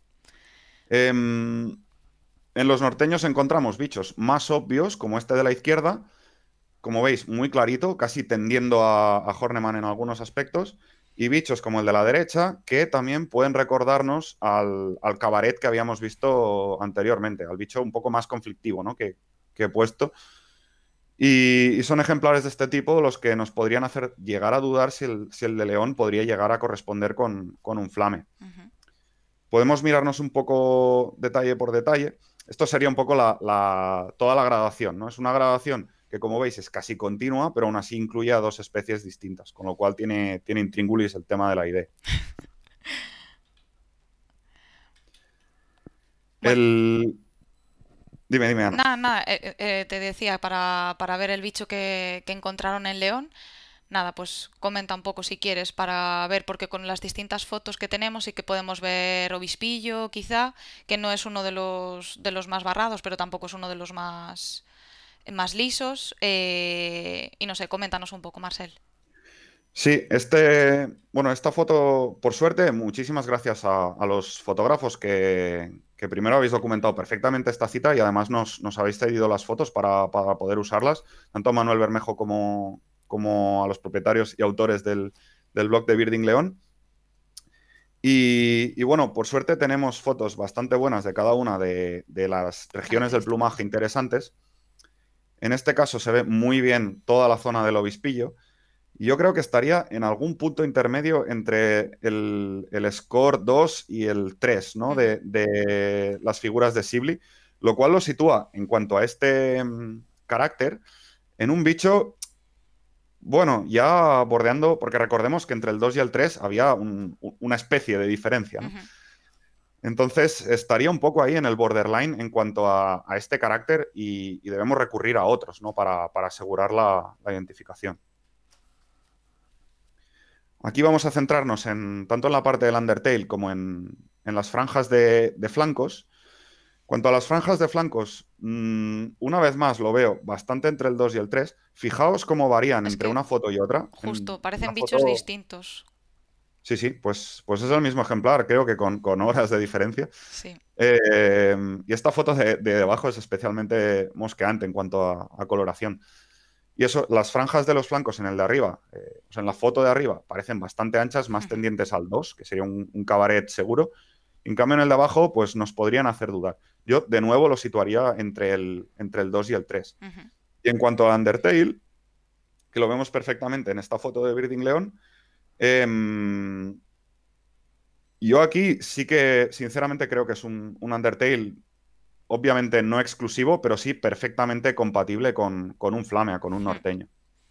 En los norteños encontramos bichos más obvios, como este de la izquierda, como veis, muy clarito, casi tendiendo a Horneman en algunos aspectos, y bichos como el de la derecha, que también pueden recordarnos al cabaret que habíamos visto anteriormente, al bicho un poco más conflictivo, ¿no? que he puesto. Y son ejemplares de este tipo los que nos podrían hacer llegar a dudar si el de León podría llegar a corresponder con un flame. Podemos mirarnos un poco detalle por detalle. Esto sería un poco toda la gradación, ¿no? Es una gradación que, como veis, es casi continua, pero aún así incluye a 2 especies distintas, con lo cual tiene intríngulis el tema de la idea. Bueno. Dime, Ana. Nada, te decía, para ver el bicho que encontraron en León, nada, pues comenta un poco si quieres para ver, porque con las distintas fotos que tenemos sí que podemos ver obispillo, quizá, que no es uno de los más barrados, pero tampoco es uno de los más lisos. Y no sé, coméntanos un poco, Marcel. Sí, bueno, esta foto, por suerte, muchísimas gracias a los fotógrafos que primero habéis documentado perfectamente esta cita y además nos habéis cedido las fotos para poder usarlas, tanto a Manuel Bermejo como a los propietarios y autores del blog de Birding León. Y bueno, por suerte tenemos fotos bastante buenas de cada una de las regiones del plumaje interesantes. En este caso se ve muy bien toda la zona del obispillo. Y yo creo que estaría en algún punto intermedio entre el score 2 y el 3, ¿no? De las figuras de Sibley, lo cual lo sitúa en cuanto a este carácter en un bicho, bueno, ya bordeando, porque recordemos que entre el 2 y el 3 había una especie de diferencia, ¿no? Entonces estaría un poco ahí en el borderline en cuanto a este carácter y debemos recurrir a otros, ¿no? Para asegurar la identificación. Aquí vamos a centrarnos tanto en la parte del undertail como en las franjas de flancos. Cuanto a las franjas de flancos, una vez más lo veo bastante entre el 2 y el 3. Fijaos cómo varían Es entre que una foto y otra. justo, En la parecen bichos foto... distintos. Sí, sí, pues es el mismo ejemplar, creo que con horas de diferencia. Sí. Y esta foto de debajo es especialmente mosqueante en cuanto a coloración. Y eso, las franjas de los flancos en el de arriba, o sea, en la foto de arriba, parecen bastante anchas, más tendientes al 2, que sería un cabaret seguro. En cambio, en el de abajo, pues nos podrían hacer dudar. Yo, de nuevo, lo situaría entre el 2 y el 3. Y en cuanto al undertail, que lo vemos perfectamente en esta foto de Birding León, yo aquí sí que, sinceramente, creo que es un undertail obviamente no exclusivo, pero sí perfectamente compatible con un flamea, con un norteño.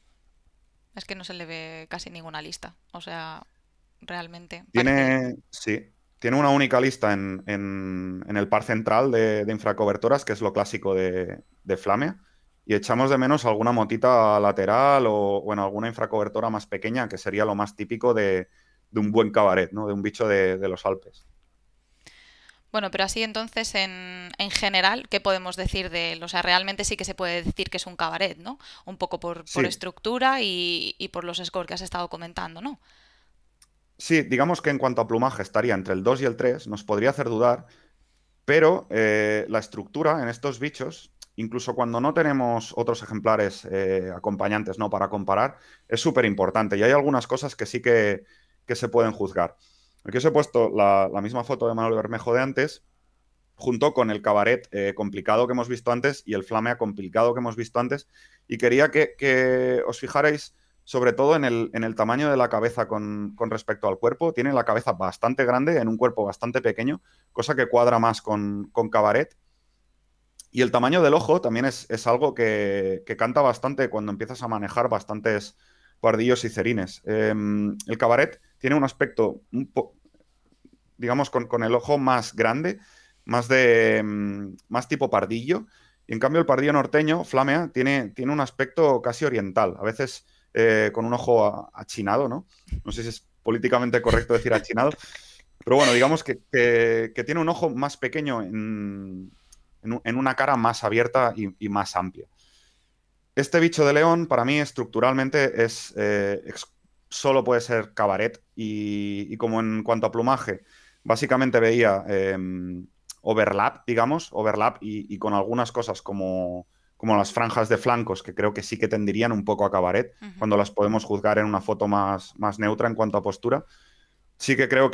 Es que no se le ve casi ninguna lista. O sea, realmente parece... Tiene una única lista en el par central de infracobertoras, que es lo clásico de flamea, y echamos de menos alguna motita lateral o en alguna infracobertora más pequeña, que sería lo más típico de un buen cabaret, ¿no? De un bicho de los Alpes. Bueno, pero así entonces, en general, ¿qué podemos decir de él? O sea, realmente sí que se puede decir que es un cabaret, ¿no? Un poco por Sí, estructura y por los scores que has estado comentando, ¿no? sí, digamos que en cuanto a plumaje estaría entre el 2 y el 3, nos podría hacer dudar, pero la estructura en estos bichos, incluso cuando no tenemos otros ejemplares acompañantes, ¿no? Para comparar, es súper importante y hay algunas cosas que sí que se pueden juzgar. Aquí os he puesto la misma foto de Manuel Bermejo de antes, junto con el cabaret complicado que hemos visto antes y el flamea complicado que hemos visto antes, y quería que os fijarais sobre todo en el tamaño de la cabeza con respecto al cuerpo. Tiene la cabeza bastante grande en un cuerpo bastante pequeño, cosa que cuadra más con cabaret. Y el tamaño del ojo también es algo que canta bastante cuando empiezas a manejar bastantes pardillos y cerines. El cabaret tiene un aspecto, digamos, con el ojo más grande, más tipo pardillo. Y en cambio el pardillo norteño, flamea, tiene un aspecto casi oriental, a veces con un ojo achinado, ¿no? No sé si es políticamente correcto decir achinado, pero bueno, digamos que tiene un ojo más pequeño en una cara más abierta y más amplia. Este bicho de león, para mí, estructuralmente solo puede ser cabaret y como en cuanto a plumaje, básicamente veía overlap, digamos, overlap y con algunas cosas como las franjas de flancos, que creo que sí que tendirían un poco a cabaret, cuando las podemos juzgar en una foto más neutra en cuanto a postura. Sí que creo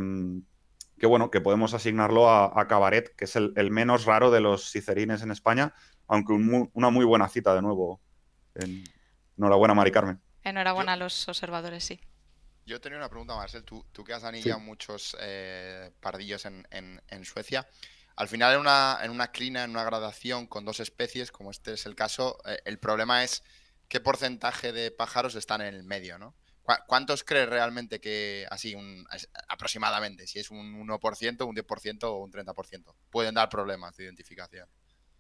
que bueno, que podemos asignarlo a cabaret, que es el menos raro de los cicerines en España, aunque una muy buena cita de nuevo. Enhorabuena, Mari Carmen. Yo, Enhorabuena a los observadores, sí. yo tenía una pregunta, Marcel. Tú que has anillado Sí. muchos pardillos en Suecia. Al final, en una clina, en una gradación con dos especies, como este es el caso, el problema es qué porcentaje de pájaros están en el medio, ¿no? ¿Cuántos crees realmente que, así, aproximadamente, si es un 1%, un 10% o un 30%, pueden dar problemas de identificación?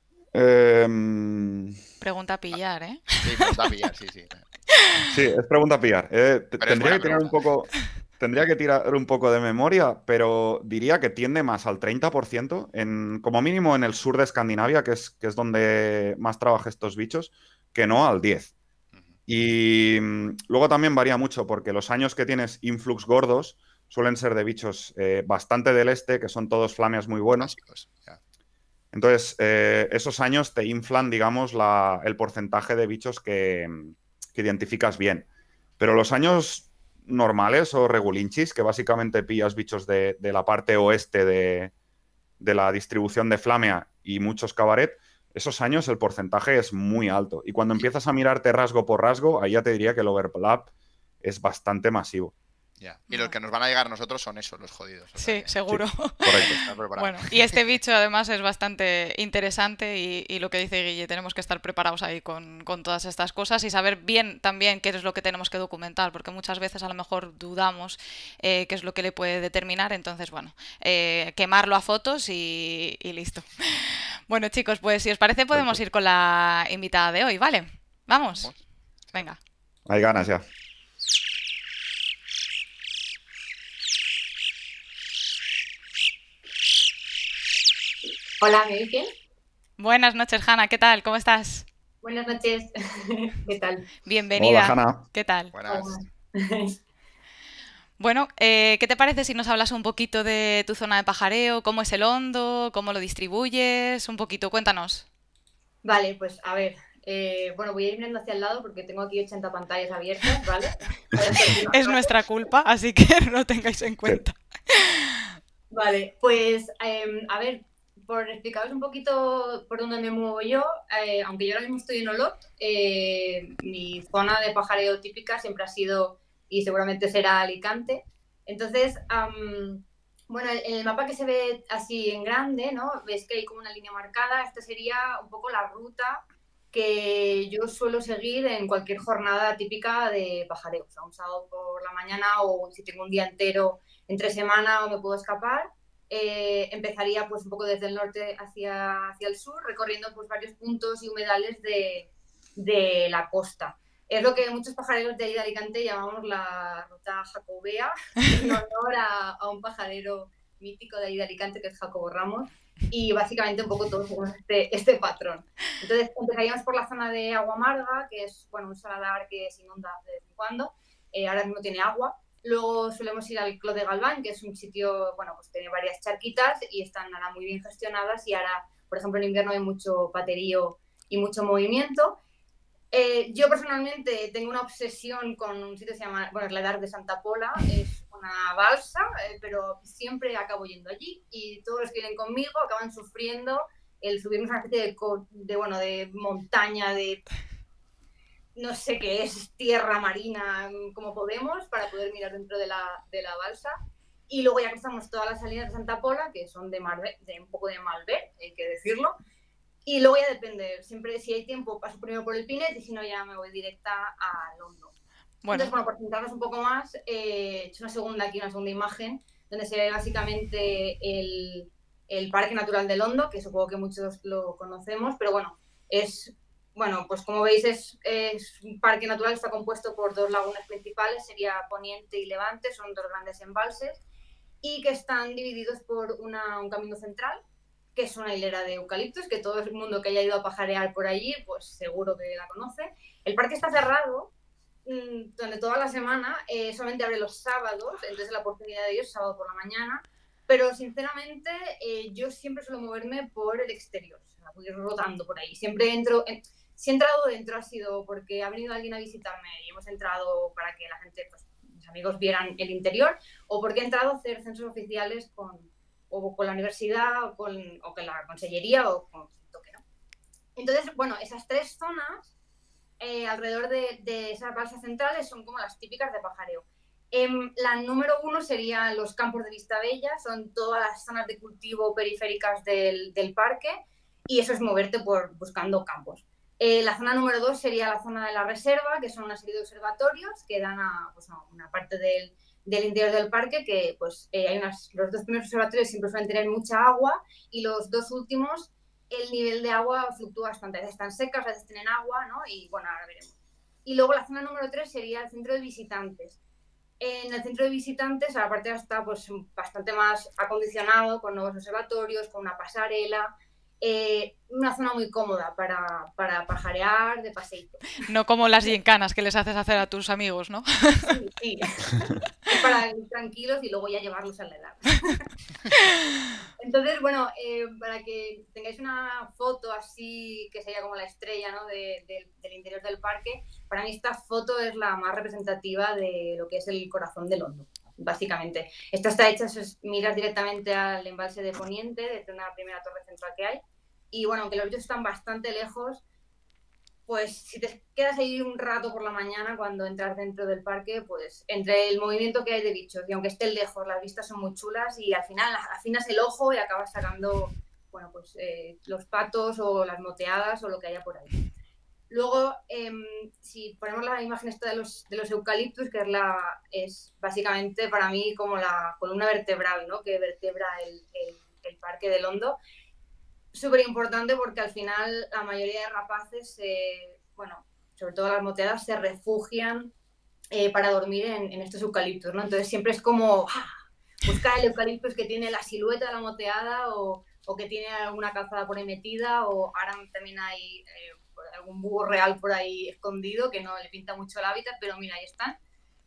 Em, Pregunta a pillar, ¿eh? Sí, pregunta a pillar, sí, sí. sí, es pregunta a pillar. Pero es Tendría buena que tirar un pregunta. poco. Tendría que tirar un poco de memoria, pero diría que tiende más al 30%, como mínimo en el sur de Escandinavia, que es donde más trabaja estos bichos, que no al 10%. Y luego también varía mucho porque los años que tienes influx gordos suelen ser de bichos bastante del este, que son todos flameas muy buenos. Básicos, ya. Entonces, esos años te inflan, digamos, el porcentaje de bichos que identificas bien. Pero los años normales o regulinchis, que básicamente pillas bichos de la parte oeste de la distribución de Flamea y muchos cabaret, esos años el porcentaje es muy alto. Y cuando empiezas a mirarte rasgo por rasgo, ahí ya te diría que el overlap es bastante masivo. Ya. Y los que nos van a llegar a nosotros son esos, los jodidos. O sea Sí, que seguro. Correcto. está preparado. Bueno, y este bicho además es bastante interesante y lo que dice Guille, tenemos que estar preparados ahí con todas estas cosas y saber bien también qué es lo que tenemos que documentar, porque muchas veces a lo mejor dudamos qué es lo que le puede determinar, entonces bueno, quemarlo a fotos y listo. Bueno chicos, pues si os parece podemos ir con la invitada de hoy, ¿vale? ¿Vamos? Venga. Hay ganas ya. Hola, ¿me oís bien? Buenas noches, Hanna, ¿qué tal? ¿Cómo estás? Buenas noches. ¿Qué tal? Bienvenida. Hola, Hanna. ¿Qué tal? Buenas. Bueno, ¿qué te parece si nos hablas un poquito de tu zona de pajareo? ¿Cómo es el hondo? ¿Cómo lo distribuyes? Un poquito, cuéntanos. Vale, pues a ver. Bueno, voy a ir mirando hacia el lado porque tengo aquí 80 pantallas abiertas, ¿vale? Es nuestra culpa, así que no lo tengáis en cuenta. Vale, pues a ver, por explicaros un poquito por dónde me muevo yo, aunque yo ahora mismo estoy en Olot, mi zona de pajareo típica siempre ha sido y seguramente será Alicante. Entonces, bueno, en el mapa que se ve así en grande, ¿no? Ves que hay como una línea marcada. Esta sería un poco la ruta que yo suelo seguir en cualquier jornada típica de pajareo. O sea, un sábado por la mañana o si tengo un día entero entre semana o me puedo escapar. Empezaría pues un poco desde el norte hacia el sur, recorriendo pues varios puntos y humedales de la costa. Es lo que muchos pajareros de ahí de Alicante llamamos la ruta jacobea, en honor a un pajarero mítico de ahí de Alicante que es Jacobo Ramos, y básicamente un poco todos seguimos este patrón. Entonces empezaríamos por la zona de Agua Amarga, que es bueno, un saladar que se inunda de vez en cuando, ahora mismo tiene agua. Luego solemos ir al Clos de Galván, que es un sitio, bueno, pues tiene varias charquitas y están ahora muy bien gestionadas y ahora, por ejemplo, en invierno hay mucho paterío y mucho movimiento. Yo personalmente tengo una obsesión con un sitio que se llama, bueno, es la Edar de Santa Pola, es una balsa, pero siempre acabo yendo allí y todos los que vienen conmigo acaban sufriendo el subirnos a una especie de montaña, de no sé qué es, tierra marina, como podemos, para poder mirar dentro de la balsa. Y luego ya cruzamos todas las salidas de Santa Pola, que son de un poco de Malver, hay que decirlo. Y luego ya depende, siempre si hay tiempo paso primero por el Pinet y si no ya me voy directa al Hondo. Bueno. Entonces, bueno, por centrarnos un poco más, he hecho una segunda imagen, donde se ve básicamente el Parque Natural del Hondo, que supongo que muchos lo conocemos, pero bueno, pues como veis es un parque natural, está compuesto por dos lagunas principales, sería Poniente y Levante, son dos grandes embalses, y que están divididos por un camino central, que es una hilera de eucaliptos, que todo el mundo que haya ido a pajarear por allí, pues seguro que la conoce. El parque está cerrado donde toda la semana, solamente abre los sábados, entonces la oportunidad de ir es sábado por la mañana, pero sinceramente yo siempre suelo moverme por el exterior, o sea, voy rotando por ahí. Siempre entro, si he entrado dentro ha sido porque ha venido alguien a visitarme y hemos entrado para que la gente, pues mis amigos vieran el interior, o porque he entrado a hacer censos oficiales con la universidad, o con la consellería, o con lo que no. Entonces, bueno, esas tres zonas alrededor de esas balsas centrales son como las típicas de pajareo. La número 1 serían los campos de Vistabella, son todas las zonas de cultivo periféricas del parque, y eso es moverte buscando campos. La zona número 2 sería la zona de la reserva, que son una serie de observatorios que dan a una parte del interior del parque, que pues los dos primeros observatorios siempre suelen tener mucha agua y los dos últimos el nivel de agua fluctúa bastante, a veces están secas, a veces tienen agua, ¿no? Y bueno, ahora veremos. Y luego la zona número 3 sería el centro de visitantes. En el centro de visitantes, a la parte está pues bastante más acondicionado, con nuevos observatorios, con una pasarela, una zona muy cómoda para pajarear, de paseíto. No como las gincanas que les haces hacer a tus amigos, ¿no? Sí, sí. Es para ir tranquilos y luego ya llevarlos al edad. Entonces, bueno, para que tengáis una foto así, que sería como la estrella, ¿no? del interior del parque, para mí esta foto es la más representativa de lo que es el corazón del Hondo, básicamente. Esta está hecha, miras directamente al embalse de Poniente, desde una primera torre central que hay, y bueno, aunque los bichos están bastante lejos, pues si te quedas ahí un rato por la mañana cuando entras dentro del parque, pues entre el movimiento que hay de bichos y aunque estén lejos, las vistas son muy chulas y al final afinas el ojo y acabas sacando, bueno, pues los patos o las moteadas o lo que haya por ahí. Luego, si ponemos la imagen esta de los eucaliptus, que es básicamente para mí como la columna vertebral, ¿no? Que vertebra el Parque del Hondo. Súper importante porque al final la mayoría de rapaces, bueno, sobre todo las moteadas, se refugian para dormir en estos eucaliptus, ¿no? Entonces siempre es como buscar el eucaliptus que tiene la silueta de la moteada o que tiene alguna calzada por ahí metida, o ahora también hay algún búho real por ahí escondido que no le pinta mucho el hábitat, pero mira, ahí están.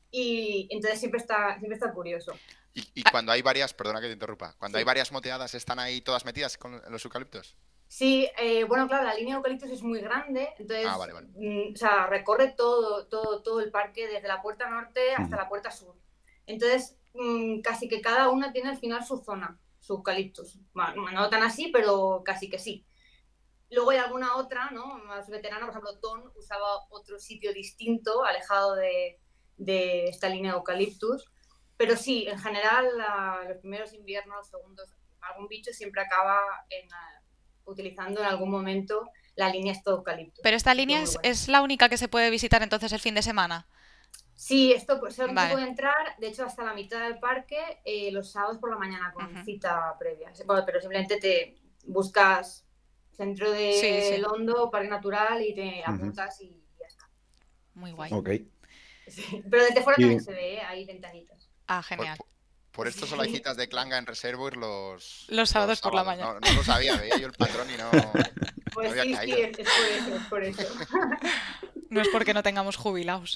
Y entonces siempre está curioso. Y cuando hay varias, perdona que te interrumpa, cuando hay varias moteadas, ¿están ahí todas metidas con los eucaliptos? Sí, bueno, claro, la línea de eucaliptos es muy grande, entonces vale. O sea, recorre todo el parque desde la puerta norte hasta la puerta sur. Entonces, casi que cada una tiene al final su zona, su eucaliptus. Bueno, no tan así, pero casi que sí. Luego hay alguna otra, ¿no? Más veterana, por ejemplo, Ton usaba otro sitio distinto, alejado de esta línea de eucaliptus. Pero sí, en general, los primeros inviernos, segundos, algún bicho siempre acaba utilizando en algún momento la línea de eucaliptus. Pero esta línea es la única que se puede visitar entonces el fin de semana. Sí, esto pues, solo se puede entrar, de hecho, hasta la mitad del parque los sábados por la mañana con cita previa. Bueno, pero simplemente te buscas centro de Hondo, parque natural y te apuntas y ya está. Muy guay. Okay. Sí, pero desde fuera también se ve, hay ventanitas. Ah, genial. Por esto solo hay citas de Klanga en Reservoir los sábados por la mañana. No lo sabía, veía yo el patrón y no, pues no había sí, caído. Sí, es por eso. No es porque no tengamos jubilados.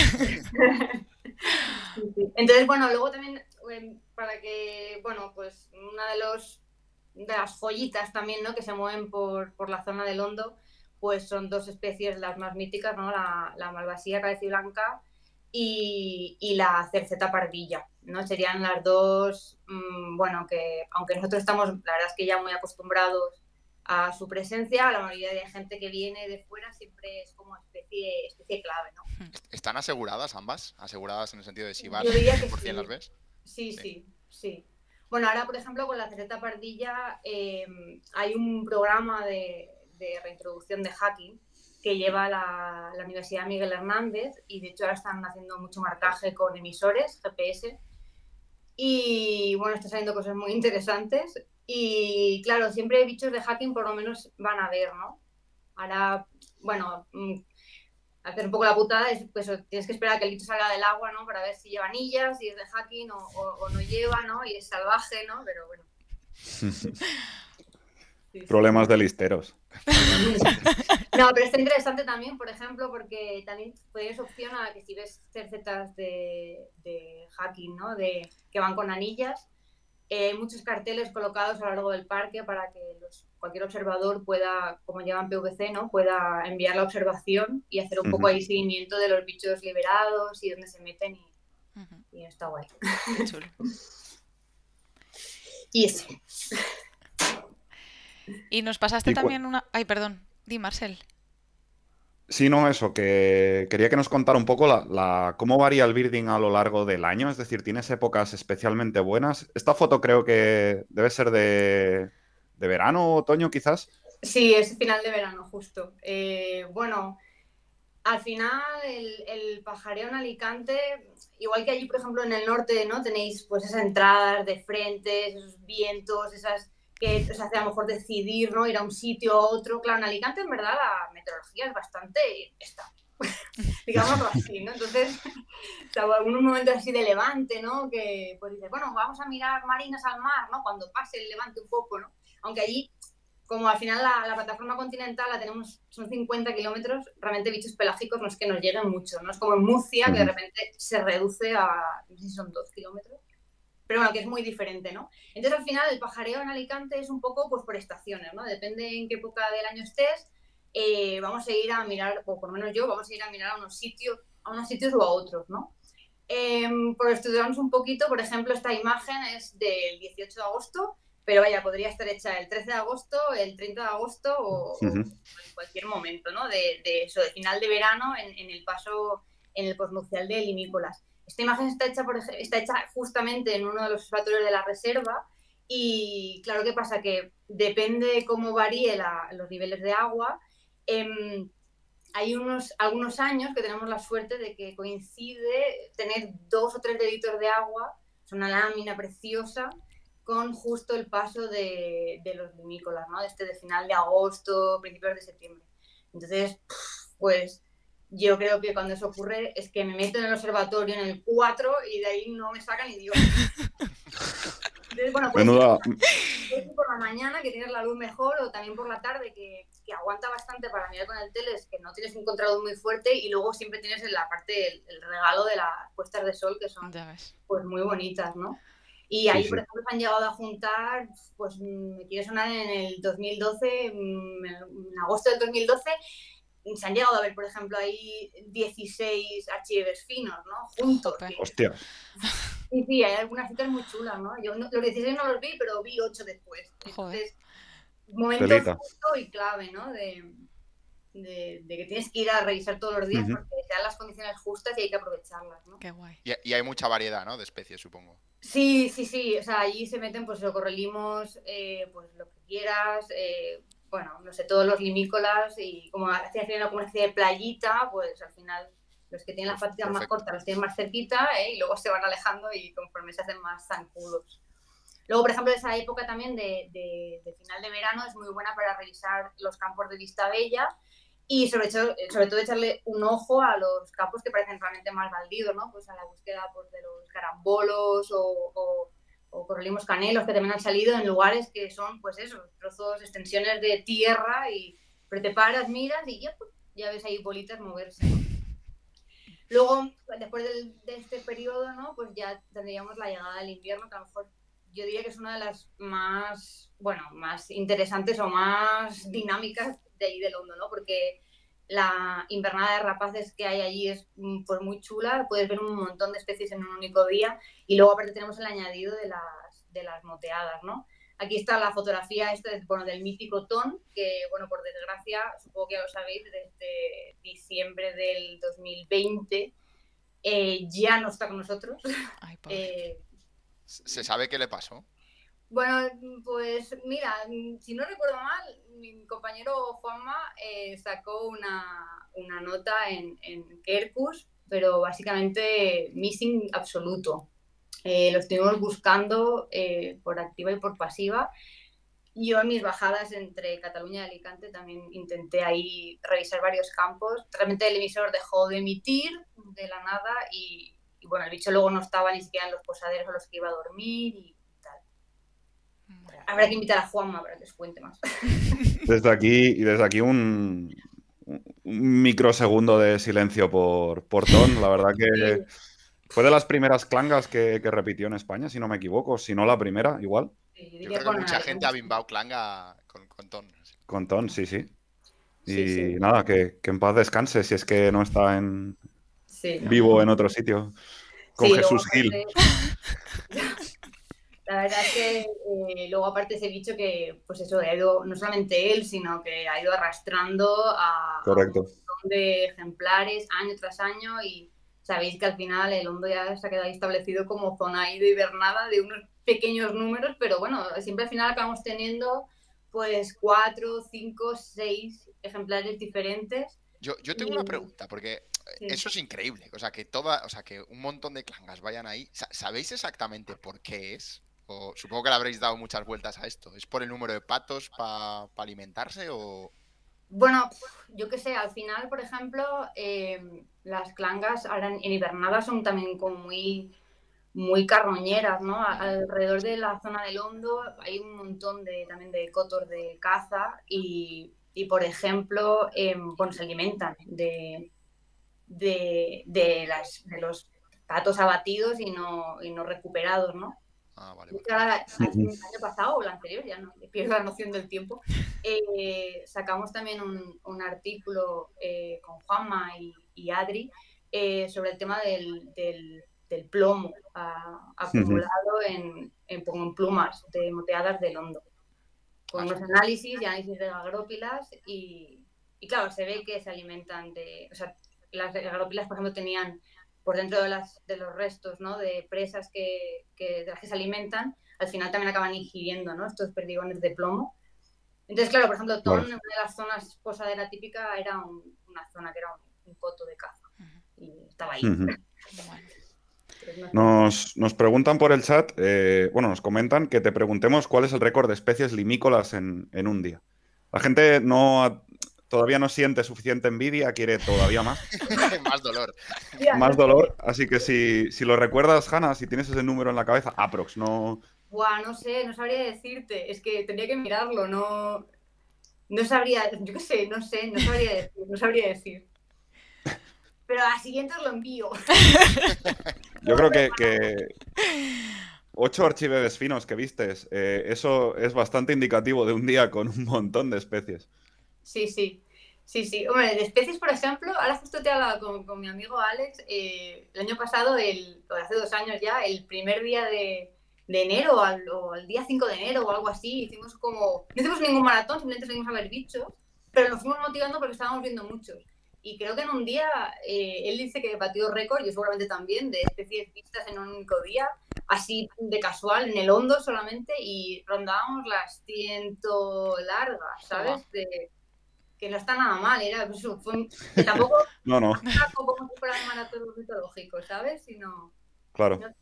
Sí. Entonces, bueno, luego también, para que, bueno, pues una de las joyitas también, ¿no? Que se mueven por la zona del Hondo, pues son dos especies las más míticas, ¿no? La malvasía cabeciblanca y la cerceta pardilla, ¿no? Serían las dos, bueno, que aunque nosotros estamos, la verdad es que ya muy acostumbrados a su presencia, la mayoría de gente que viene de fuera siempre es como especie clave, ¿no? ¿Están aseguradas ambas? ¿Aseguradas en el sentido de si vas 100% las ves? Sí. Bueno, ahora, por ejemplo, con la cerceta pardilla hay un programa de reintroducción de hacking que lleva la Universidad Miguel Hernández y de hecho ahora están haciendo mucho marcaje con emisores, GPS, y bueno, están saliendo cosas muy interesantes y claro, siempre bichos de hacking por lo menos van a ver, ¿no? Ahora, bueno, hacer un poco la putada es pues tienes que esperar a que el bicho salga del agua, ¿no? Para ver si lleva anillas, si es de hacking o no lleva, ¿no? Y es salvaje, ¿no? Pero bueno. Problemas de listeros. No, pero está interesante también, por ejemplo, porque también podéis opción a que si ves cercetas de hacking, ¿no? Que van con anillas, hay muchos carteles colocados a lo largo del parque para que cualquier observador pueda, como llevan PVC, ¿no? Pueda enviar la observación y hacer un poco ahí seguimiento de los bichos liberados y dónde se meten y está guay. Qué chulo. Y eso. Y nos pasaste también una... Ay, perdón. Di, Marcel. Sí, no, eso, que quería que nos contara un poco cómo varía el birding a lo largo del año, es decir, ¿tienes épocas especialmente buenas? Esta foto creo que debe ser de verano o otoño, quizás. Sí, es final de verano, justo. Bueno, al final el pajareo en Alicante, igual que allí, por ejemplo, en el norte, ¿no? Tenéis pues esas entradas de frentes, esos vientos, esas que os hace a lo mejor decidir, ¿no? Ir a un sitio a otro. Claro, en Alicante, en verdad, la meteorología es bastante estable, digámoslo así, ¿no? Entonces, o sea, algunos momentos así de levante, ¿no? Que pues dices, bueno, vamos a mirar marinas al mar, ¿no? Cuando pase el levante un poco, ¿no? Aunque allí como al final la plataforma continental la tenemos, son 50 kilómetros, realmente bichos pelágicos no es que nos lleguen mucho, no es como en Murcia, que de repente se reduce a, no sé si son 2 kilómetros, pero bueno, que es muy diferente, ¿no? Entonces al final el pajareo en Alicante es un poco pues por estaciones, ¿no? Depende en qué época del año estés, vamos a ir a mirar, o por lo menos yo, vamos a ir a mirar a unos sitios o a otros, ¿no? Por estudiarnos un poquito, por ejemplo, esta imagen es del 18 de agosto, pero vaya, podría estar hecha el 13 de agosto, el 30 de agosto o en cualquier momento, ¿no? De eso, de final de verano en el paso, en el postnupcial de limícolas. Esta imagen está hecha justamente en uno de los observatorios de la reserva y claro, ¿qué pasa? Que depende de cómo varíe los niveles de agua. Hay algunos años que tenemos la suerte de que coincide tener 2 o 3 deditos de agua, es una lámina preciosa, con justo el paso de los limícolas, ¿no? De final de agosto, principios de septiembre. Entonces, pues yo creo que cuando eso ocurre es que me meto en el observatorio en el 4 y de ahí no me sacan ni Dios. Entonces, bueno, pues Menuda... por la mañana que tienes la luz mejor o también por la tarde que aguanta bastante para mirar con el tele, es que no tienes un contraluz muy fuerte y luego siempre tienes en la parte el regalo de las puestas de sol que son pues muy bonitas, ¿no? Y ahí, por ejemplo, se han llegado a juntar, pues me quiere sonar en el 2012, en agosto del 2012, se han llegado a ver, por ejemplo, ahí 16 archives finos, ¿no? Juntos. Hostia. Sí, hay algunas citas muy chulas, ¿no? Yo los 16 no los vi, pero vi 8 después. Entonces, momento justo y clave, ¿no? De que tienes que ir a revisar todos los días porque te dan las condiciones justas y hay que aprovecharlas, ¿no? Qué guay. Y hay mucha variedad, ¿no? De especies, supongo. Sí. O sea, allí se meten, pues, correlimos, pues, lo que quieras, bueno, no sé, todos los limícolas y como hacía como una especie de playita, pues, al final los que tienen las patitas más cortas los tienen más cerquita, y luego se van alejando y conforme se hacen más zancudos. Luego, por ejemplo, esa época también de final de verano es muy buena para revisar los campos de Vistabella y sobre todo echarle un ojo a los campos que parecen realmente más baldíos, ¿no? Pues a la búsqueda pues, de los carambolos o correlimos canelos que también han salido en lugares que son, pues eso, trozos, extensiones de tierra pero te paras, miras y ya ves ahí bolitas moverse. Luego, después de este periodo, ¿no? Pues ya tendríamos la llegada del invierno, que a lo mejor yo diría que es una de las más interesantes o más dinámicas de ahí del Hondo, ¿no? Porque la invernada de rapaces que hay allí es pues muy chula, puedes ver un montón de especies en un único día y luego aparte tenemos el añadido de las moteadas, ¿no? Aquí está la fotografía del mítico Ton, que, bueno, por desgracia, supongo que ya lo sabéis, desde diciembre del 2020 ya no está con nosotros. Ay, ¿Se sabe qué le pasó? Bueno, pues mira, si no recuerdo mal, mi compañero Juanma sacó una nota en Kerkus, pero básicamente missing absoluto. Lo estuvimos buscando por activa y por pasiva. Yo en mis bajadas entre Cataluña y Alicante también intenté ahí revisar varios campos. Realmente el emisor dejó de emitir de la nada y bueno, el bicho luego no estaba ni siquiera en los posaderos a los que iba a dormir y tal. Habrá que invitar a Juanma para que os cuente más. Desde aquí un microsegundo de silencio por Ton. La verdad que fue de las primeras clangas que repitió en España, si no me equivoco. Si no la primera, igual. Yo creo que mucha gente ha bimbao clangua con Ton. Con Ton, sí. Y nada, que en paz descanse si es que no está vivo en otro sitio. Con Jesús Gil. La verdad es que luego aparte ese bicho que, pues eso, ha ido, no solamente él, sino que ha ido arrastrando a un montón de ejemplares año tras año y sabéis que al final el Hondo ya se ha quedado establecido como zona de hibernada de unos pequeños números, pero bueno, siempre al final acabamos teniendo pues 4, 5, 6 ejemplares diferentes. Yo tengo una pregunta, porque eso es increíble. O sea, que un montón de clangas vayan ahí. ¿Sabéis exactamente por qué es? O supongo que le habréis dado muchas vueltas a esto. ¿Es por el número de patos para alimentarse o...? Bueno, yo qué sé, al final, por ejemplo, las clangas ahora en hibernada son también como muy muy carroñeras, ¿no? Alrededor de la zona del Hondo hay un montón también de cotos de caza y por ejemplo, bueno, se alimentan de los patos abatidos y no recuperados, ¿no? Vale. El año pasado o el anterior, ya no pierdo la noción del tiempo, sacamos también un artículo con Juanma y Adri sobre el tema del plomo acumulado en plumas de moteadas del Hondo, con unos análisis y análisis de agrópilas y claro, se ve que se alimentan o sea, las agrópilas, por ejemplo, tenían por dentro de los restos, ¿no? De presas de las que se alimentan, al final también acaban ingiriendo, ¿no? Estos perdigones de plomo. Entonces, claro, por ejemplo, Ton, una de las zonas posadera típica, era una zona que era un coto de caza. Y estaba ahí. Nos preguntan por el chat, bueno, nos comentan que te preguntemos cuál es el récord de especies limícolas en un día. La gente todavía no siente suficiente envidia, quiere todavía más. Más dolor. Más dolor, así que si lo recuerdas, Hanna, si tienes ese número en la cabeza, aprox, no... Buah, no sé, no sabría decirte, es que tendría que mirarlo, no sabría, yo qué sé, no sabría decir. Pero a la siguiente os lo envío. Yo creo que 8 archivedes finos que vistes, eso es bastante indicativo de un día con un montón de especies. Sí. Hombre, de especies, por ejemplo, ahora justo te he hablado con mi amigo Alex, el año pasado, o hace 2 años ya, el primer día de enero o el día 5 de enero o algo así, no hicimos ningún maratón, simplemente salimos a ver bichos, pero nos fuimos motivando porque estábamos viendo muchos. Y creo que en un día, él dice que batió récord, yo seguramente también, de especies vistas en un único día, así de casual, en el Hondo solamente, y rondábamos las 100 largas, ¿sabes? Que no está nada mal, era pues, que tampoco no. como si fuera un maratón mitológico, ¿sabes? Sino, claro. No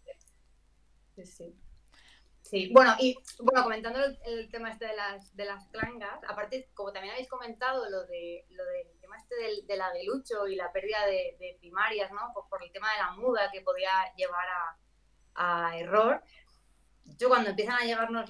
sé. Sí, bueno, comentando el tema este de las clangas, aparte, como también habéis comentado lo del tema este del aguilucho y la pérdida de primarias, ¿no? Por el tema de la muda que podía llevar a error. Yo cuando empiezan a llegarnos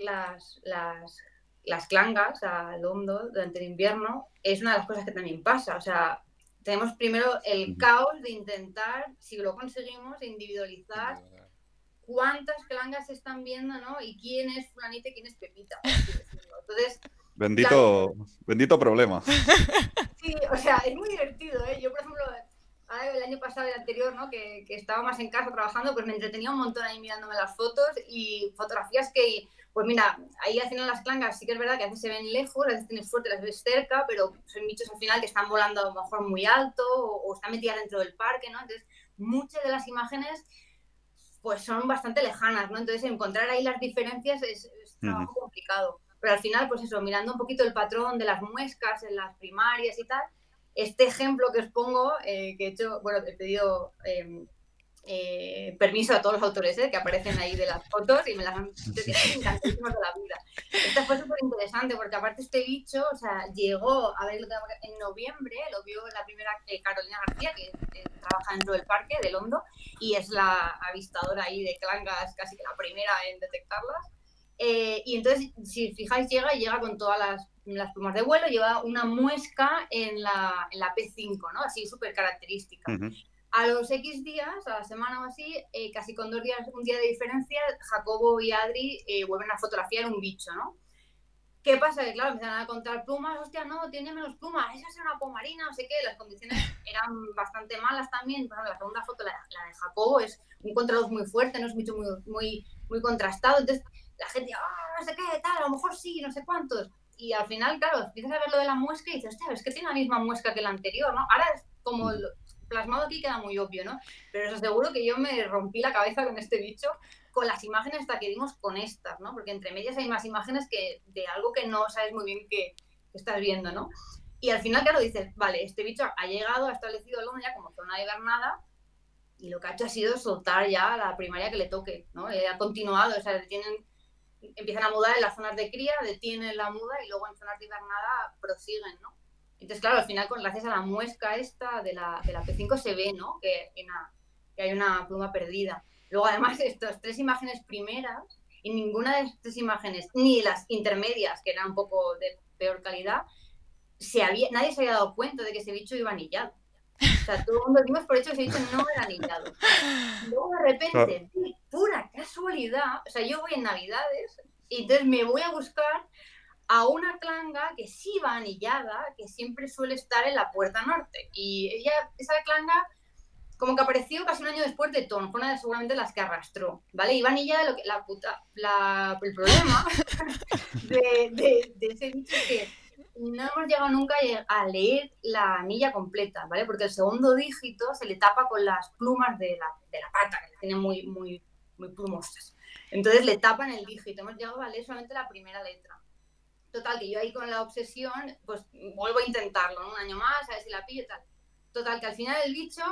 las clangas al Hondo durante el invierno, es una de las cosas que también pasa. O sea, tenemos primero el caos de intentar, si lo conseguimos, individualizar cuántas clangas se están viendo, ¿no? Y quién es fulanita y quién es Pepita. Entonces, bendito problema. Sí, o sea, es muy divertido, ¿eh? Yo, por ejemplo, el año pasado y el anterior, ¿no? Que estaba más en casa trabajando, pues me entretenía un montón ahí mirándome las fotos y fotografías que, pues mira, ahí al final las clangas sí que es verdad que a veces se ven lejos, a veces tienes suerte, las ves cerca, pero son bichos al final que están volando a lo mejor muy alto o están metidas dentro del parque, ¿no? Entonces, muchas de las imágenes pues son bastante lejanas, ¿no? Entonces, encontrar ahí las diferencias es trabajo complicado. Pero al final, pues eso, mirando un poquito el patrón de las muescas en las primarias y tal, este ejemplo que os pongo, que he hecho, bueno, he pedido permiso a todos los autores que aparecen ahí de las fotos y me las han encantadísimas de la vida. Esta fue súper interesante porque aparte este bicho, o sea, llegó a ver en noviembre, lo vio la primera Carolina García, que trabaja dentro del parque del Hondo y es la avistadora ahí de clangas, casi que la primera en detectarlas. Y entonces, si fijáis, llega con todas las plumas de vuelo, lleva una muesca en la P5, ¿no? Así súper característica. A los X días, a la semana o así, casi con un día de diferencia, Jacobo y Adri vuelven a fotografiar un bicho, ¿no? ¿Qué pasa? Que claro, empiezan a contar plumas, hostia, no, tiene menos plumas, esa es una pomarina, no sé qué, las condiciones eran bastante malas también. Por ejemplo, la segunda foto, la de Jacobo, es un contraluz muy fuerte, no es un bicho muy contrastado, entonces la gente, no sé qué, tal, a lo mejor sí, no sé cuántos. Y al final, claro, empiezas a ver lo de la muesca y dices, hostia, es que tiene la misma muesca que la anterior, ¿no? Ahora es como plasmado aquí queda muy obvio, ¿no? Pero os aseguro que yo me rompí la cabeza con este bicho, con las imágenes hasta que dimos con estas, ¿no? Porque entre medias hay más imágenes que de algo que no sabes muy bien que estás viendo, ¿no? Y al final, claro, dices, vale, este bicho ha llegado, ha establecido el Hondo ya como zona de hibernada y lo que ha hecho ha sido soltar ya la primaria que le toque, ¿no? Ha continuado, o sea, empiezan a mudar en las zonas de cría, detienen la muda y luego en zonas de hibernada prosiguen, ¿no? Entonces, claro, al final, gracias a la muesca esta de la P5 se ve, ¿no? Que hay una pluma perdida. Luego, además, estas 3 imágenes primeras, y ninguna de estas imágenes, ni las intermedias, que eran un poco de peor calidad, nadie se había dado cuenta de que ese bicho iba anillado. O sea, todo el mundo dimos por hecho que ese bicho no era anillado. Y luego, de repente, de pura casualidad, o sea, yo voy en Navidades y entonces me voy a buscar a una clangua que sí va anillada, que siempre suele estar en la puerta norte. Y esa clangua como que apareció casi un año después de Ton, fue una de seguramente las que arrastró, ¿vale? Y va anillada, el problema de ese bicho es que no hemos llegado nunca a leer la anilla completa, ¿vale? Porque el segundo dígito se le tapa con las plumas de la pata, que las tiene muy, muy, muy plumosas. Entonces le tapan el dígito, hemos llegado a leer solamente la primera letra. Total, que yo ahí con la obsesión, pues vuelvo a intentarlo, ¿no? Un año más, a ver si la pillo y tal. Total, que al final el bicho,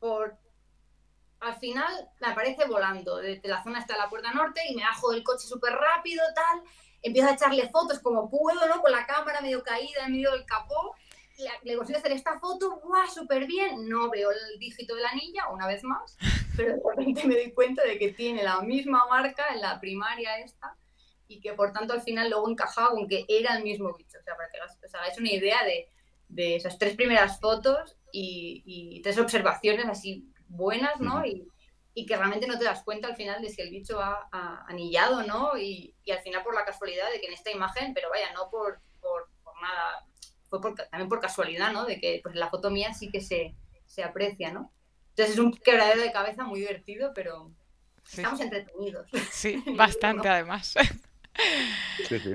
al final me aparece volando desde la zona hasta la puerta norte y me bajo del coche súper rápido, tal, empiezo a echarle fotos como puedo, ¿no? Con la cámara medio caída en medio del capó, le consigo hacer esta foto, ¡guau! Súper bien, no veo el dígito de la anilla, una vez más, pero de repente me doy cuenta de que tiene la misma marca en la primaria esta, y que por tanto al final luego encajaba con que era el mismo bicho, o sea, para que os hagáis una idea de esas 3 primeras fotos y 3 observaciones así buenas, ¿no? Y que realmente no te das cuenta al final de si el bicho va anillado, ¿no? Y al final por la casualidad de que en esta imagen, pero vaya, no por nada, fue también por casualidad, ¿no? De que pues la foto mía sí que se aprecia, ¿no? Entonces es un quebradero de cabeza muy divertido, pero sí, estamos entretenidos. Sí, bastante además. Sí, sí.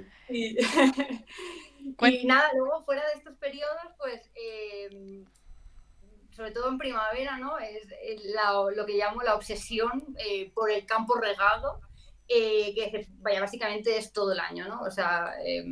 Y nada, luego fuera de estos periodos, pues sobre todo en primavera, ¿no? Es lo que llamo la obsesión por el campo regado, que vaya, básicamente es todo el año, ¿no? O sea,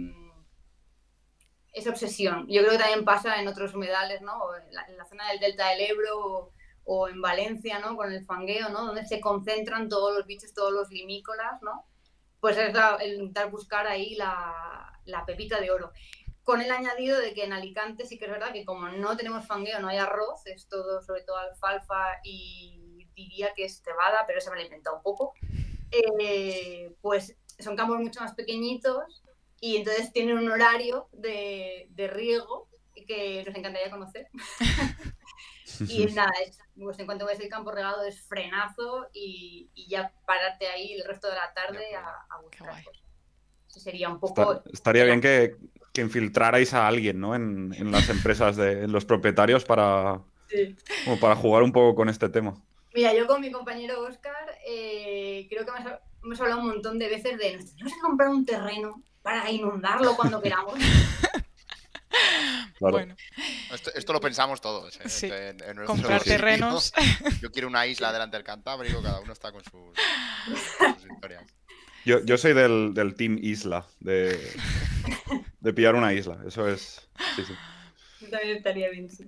es obsesión. Yo creo que también pasa en otros humedales, ¿no? O en la zona del Delta del Ebro o en Valencia, ¿no? Con el fangueo, ¿no? Donde se concentran todos los bichos, todos los limícolas, ¿no? Pues es el intentar buscar ahí la pepita de oro. Con el añadido de que en Alicante sí que es verdad que como no tenemos fangueo, no hay arroz, es todo sobre todo alfalfa y diría que es cebada, pero eso me lo he inventado un poco, pues son campos mucho más pequeñitos y entonces tienen un horario de riego que nos encantaría conocer. Y nada, pues en cuanto ves el campo regado es frenazo y ya pararte ahí el resto de la tarde a buscar cosas. Eso sería un poco... Estaría bien que infiltrarais a alguien, ¿no? En las empresas, en los propietarios para jugar un poco con este tema. Mira, yo con mi compañero Óscar creo que hemos hablado un montón de veces de nos tenemos que comprar un terreno para inundarlo cuando queramos. Claro. Bueno. Esto lo pensamos todos. Sí. En comprar terrenos. Yo quiero una isla delante del Cantábrico, cada uno está con sus historias. Yo soy del Team Isla, de pillar una isla. Eso es... Sí, sí. También estaría bien, sí.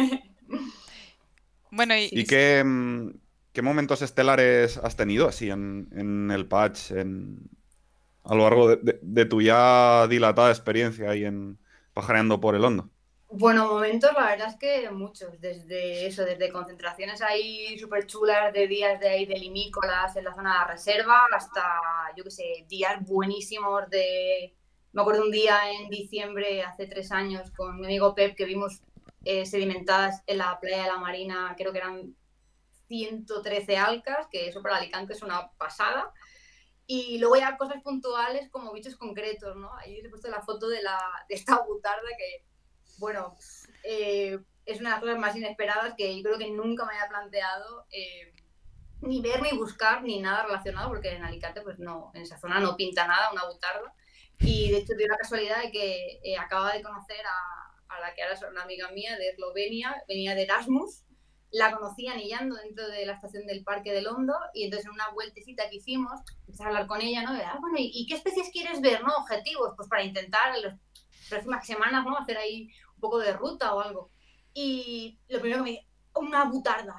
Bueno, ¿Y qué momentos estelares has tenido así en el patch a lo largo de tu ya dilatada experiencia ahí en Pajareando por el Hondo? Bueno, momentos, la verdad es que muchos, desde concentraciones ahí súper chulas de días de ahí de limícolas en la zona de la reserva hasta, yo qué sé, días buenísimos me acuerdo un día en diciembre, hace 3 años, con mi amigo Pep, que vimos sedimentadas en la playa de la Marina, creo que eran 113 alcas, que eso para Alicante es una pasada. Y luego ya cosas puntuales como bichos concretos, ¿no? Ahí os he puesto la foto de esta butarda que, bueno, es una de las cosas más inesperadas que yo creo que nunca me había planteado ni ver, ni buscar, ni nada relacionado, porque en Alicante, pues no, en esa zona no pinta nada, una butarda. Y de hecho, dio la casualidad de que acababa de conocer a la que ahora es una amiga mía de Eslovenia, venía de Erasmus, la conocí anillando dentro de la estación del Parque del Hondo y entonces en una vueltecita que hicimos, empecé a hablar con ella, ¿no? Bueno, ¿y qué especies quieres ver, no? Objetivos, pues para intentar en las próximas semanas, ¿no? Hacer ahí un poco de ruta o algo. Y lo primero que me dijo, una butarda.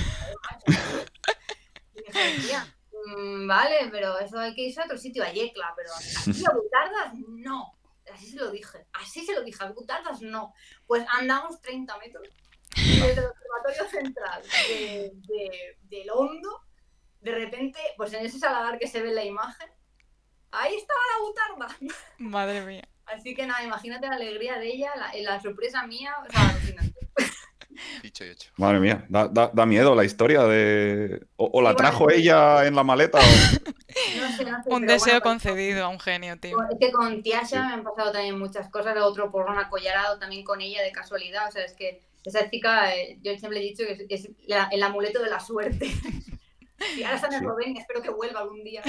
Y me decía, vale, pero eso hay que irse a otro sitio, a Yecla, pero aquí a butardas no. Así se lo dije, a butardas no. Pues andamos 30 metros y desde el observatorio central del Hondo de repente, pues en ese saladar que se ve en la imagen, ahí estaba la butarda. Madre mía. Así que nada, imagínate la alegría de ella, la sorpresa mía, o sea, alucinante. Dicho y hecho. Madre mía, da miedo la historia de... O la Sí, bueno, trajo ella en la maleta o... no sé, Un pero deseo bueno, concedido a un genio, tío. es que con Tiasha Sí. me han pasado también muchas cosas, otro por un acollarado también con ella de casualidad, o sea, es que esa chica, yo siempre he dicho que es el amuleto de la suerte. Y ahora está en Sí. Eslovenia, espero que vuelva algún día.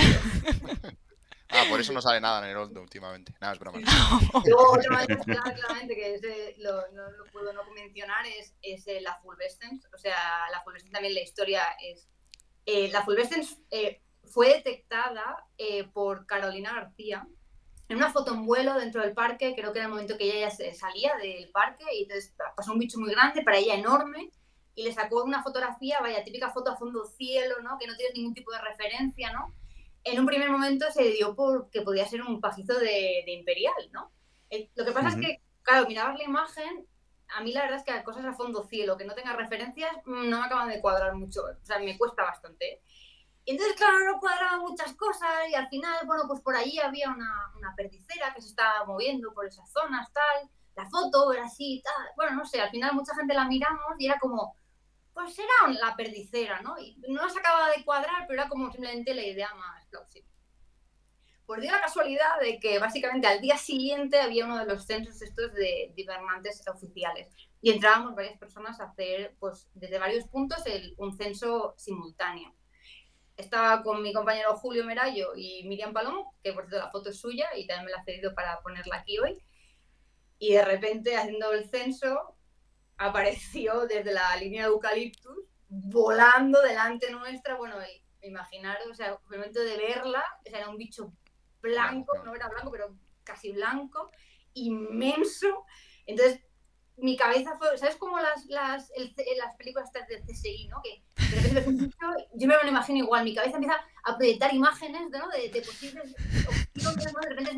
Ah, por eso no sale nada en el Old últimamente. Nada, es broma. Luego, otra manera claramente que ese no lo puedo no mencionar es la Fulvescence. O sea, la Fulvescence también la historia es... la Fulvescence fue detectada por Carolina García en una foto en vuelo dentro del parque. Creo que era el momento que ella ya salía del parque y entonces pasó un bicho muy grande, para ella enorme, y le sacó una fotografía, vaya, típica foto a fondo cielo, ¿no? Que no tiene ningún tipo de referencia, ¿no? En un primer momento se dio por que podía ser un pajizo de Imperial, ¿no? Lo que pasa es que, claro, mirabas la imagen, a mí la verdad es que cosas a fondo cielo, que no tenga referencias, no me acaban de cuadrar mucho, o sea, me cuesta bastante, ¿eh? Y entonces, claro, no cuadraban muchas cosas y al final, bueno, pues por allí había una perdicera que se estaba moviendo por esas zonas, tal, la foto era así, tal, bueno, no sé, al final mucha gente la miramos y era como... pues era la perdicera, ¿no? Y no se acababa de cuadrar, pero era como simplemente la idea más plausible. Pues dio la casualidad de que básicamente al día siguiente había uno de los censos estos de divernantes oficiales y entrábamos varias personas a hacer, pues desde varios puntos, un censo simultáneo. Estaba con mi compañero Julio Merayo y Miriam Palomo, que por cierto la foto es suya y también me la ha cedido para ponerla aquí hoy, y de repente haciendo el censo apareció desde la línea de eucaliptus, volando delante nuestra. Bueno, imaginaros, o sea, el momento de verla, o sea, era un bicho blanco, no era blanco, pero casi blanco, inmenso. Entonces, mi cabeza fue, ¿sabes cómo las películas estas de CSI, ¿no? Que de repente ves un bicho, yo me lo imagino igual, mi cabeza empieza a proyectar imágenes, ¿no? de posibles opciones, ¿no? De repente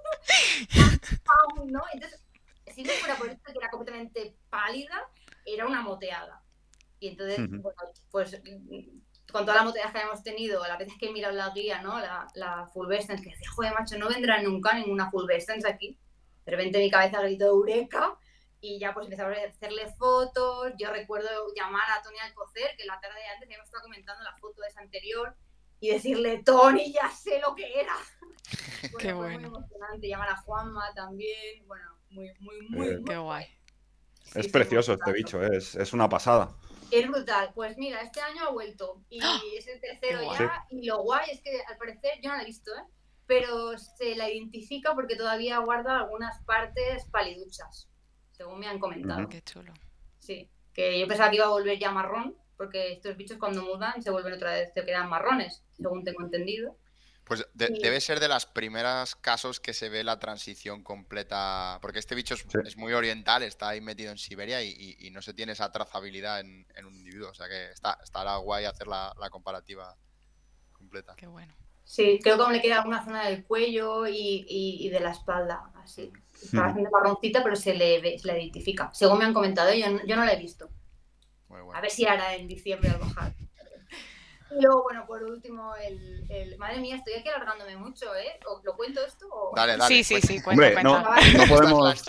¿no? Entonces, si no fuera por esto que era completamente pálida, era una moteada. Y entonces, bueno, pues con todas las moteadas que habíamos tenido, las veces que he mirado la guía, ¿no? La Fulvescence, que decía, joder, macho, no vendrá nunca ninguna Fulvescence aquí. De repente mi cabeza gritó Eureka y ya pues empezaba a hacerle fotos. Yo recuerdo llamar a Tony Alcocer, que la tarde de antes habíamos estado comentando la foto de esa anterior, y decirle, Tony, ya sé lo que era. Bueno, qué fue bueno. muy emocionante. Llamar a Juanma también, bueno, muy qué guay. Es precioso este bicho, es una pasada. Es brutal. Pues mira, este año ha vuelto y es el tercero ya. Y lo guay es que al parecer, yo no lo he visto, pero se la identifica porque todavía guarda algunas partes paliduchas, según me han comentado. Qué chulo. Sí, que yo pensaba que iba a volver ya marrón, porque estos bichos cuando mudan se vuelven otra vez, se quedan marrones, según tengo entendido. Pues debe ser de las primeras casos que se ve la transición completa, porque este bicho es muy oriental, está ahí metido en Siberia y no se tiene esa trazabilidad en un individuo, o sea que estará guay hacer la comparativa completa. Qué bueno. Sí, creo que aún le queda alguna zona del cuello y de la espalda, así. Está bastante marroncita, pero se le identifica, según me han comentado, yo no la he visto. Muy bueno. A ver si hará en diciembre al bajar. Y luego, bueno, por último, madre mía, estoy aquí alargándome mucho, ¿eh? ¿Lo cuento esto? O... Dale. Sí, cuenta, Hombre, cuenta. No podemos...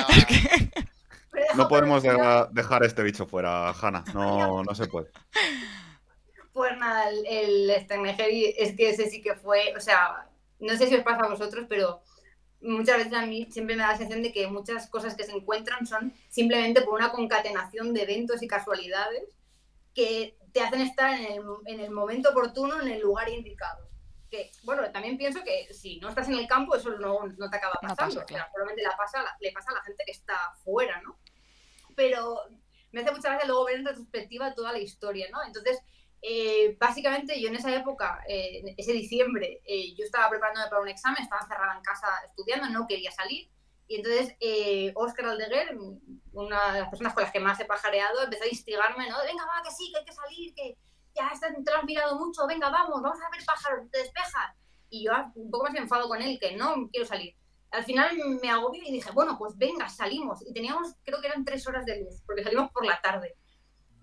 No podemos dejar este bicho fuera, Hanna. No se puede. Pues nada, el Sternegeri es que ese sí que fue, o sea, no sé si os pasa a vosotros, pero muchas veces a mí siempre me da la sensación de que muchas cosas que se encuentran son simplemente por una concatenación de eventos y casualidades que te hacen estar en el momento oportuno, en el lugar indicado. Que, bueno, también pienso que si no estás en el campo, eso no te acaba pasando. No pasa, claro. O sea, probablemente le pasa a la gente que está fuera, ¿no? Pero me hace mucha gracia luego ver en retrospectiva toda la historia, ¿no? Entonces, básicamente yo en esa época, ese diciembre, yo estaba preparándome para un examen, estaba encerrada en casa estudiando, no quería salir. Y entonces Óscar Aldeguer, una de las personas con las que más he pajareado, empezó a instigarme, ¿no? Venga, va, que sí, que hay que salir, que ya te lo has mirado mucho, venga, vamos a ver pájaros, te despejas. Y yo un poco más me enfado con él, que no quiero salir. Al final me agobié y dije, bueno, pues venga, salimos. Y teníamos, creo que eran 3 horas de luz, porque salimos por la tarde.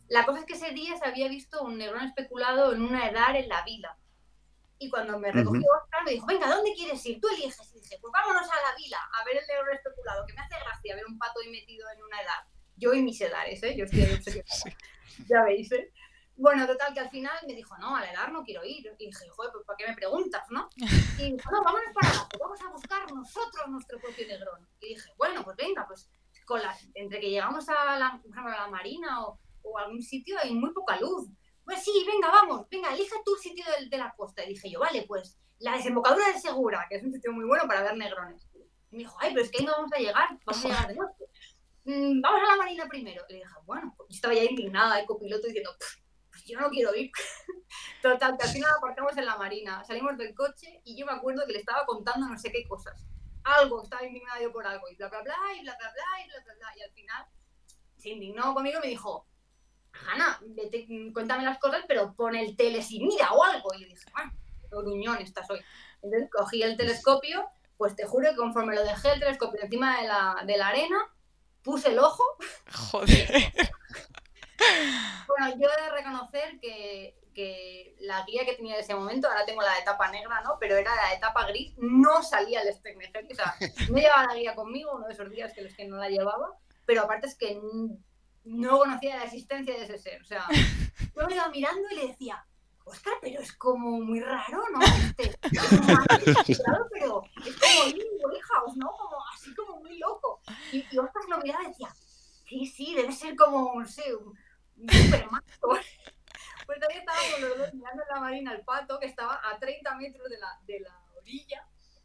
La cosa es que ese día se había visto un negrón especulado en una edar en la vila. Y cuando me recogió Oscar, me dijo, venga, ¿dónde quieres ir? Tú eliges. Y dije, pues vámonos a la vila a ver el negrón especulado, que me hace gracia ver un pato ahí metido en una edar. Yo y mis edares, ¿eh? Yo estoy ahí obsesionada. Ya veis, ¿eh? Bueno, total, que al final me dijo, no, a la edar no quiero ir. Y dije, joder, pues ¿para qué me preguntas, no? Y dijo, no, vámonos para abajo, vamos a buscar nosotros nuestro propio negrón. Y dije, bueno, pues venga, pues entre que llegamos a la marina o algún sitio hay muy poca luz. Pues sí, venga, vamos, venga, elige tú el sitio de la costa. Y dije yo, vale, pues la desembocadura de Segura, que es un sitio muy bueno para ver negrones. Y me dijo, ay, pero es que ahí no vamos a llegar de noche. Vamos a la marina primero. Y le dije, bueno, pues yo estaba ya indignada, el copiloto diciendo, pues yo no quiero ir. Total, que al final aparcamos en la marina, salimos del coche y yo me acuerdo que le estaba contando no sé qué cosas. Algo, estaba indignado yo por algo, y bla, bla, bla, y bla, bla, bla, y bla, bla, bla. Y al final se indignó conmigo y me dijo, Hanna, vete, cuéntame las cosas, pero pon el tele si mira o algo. Y le dije, bueno, gruñón estás hoy. Entonces cogí el telescopio, pues te juro que conforme lo dejé el telescopio encima de la arena, puse el ojo. Joder. Bueno, yo he de reconocer que la guía que tenía en ese momento, ahora tengo la etapa negra, ¿no? Pero era la etapa gris, no salía el Stegneger, o sea, no llevaba la guía conmigo, uno de esos días que los que no la llevaba, pero aparte es que no conocía la existencia de ese ser, o sea, yo me iba mirando y le decía, Oscar, pero es como muy raro, ¿no? Claro, pero es como Lighthouse, ¿no? Como así como muy loco. Y Oscar lo miraba y decía, sí, debe ser como, no sé, un supermacho. Pues todavía estábamos los dos mirando en la marina al pato, que estaba a 30 metros de la orilla.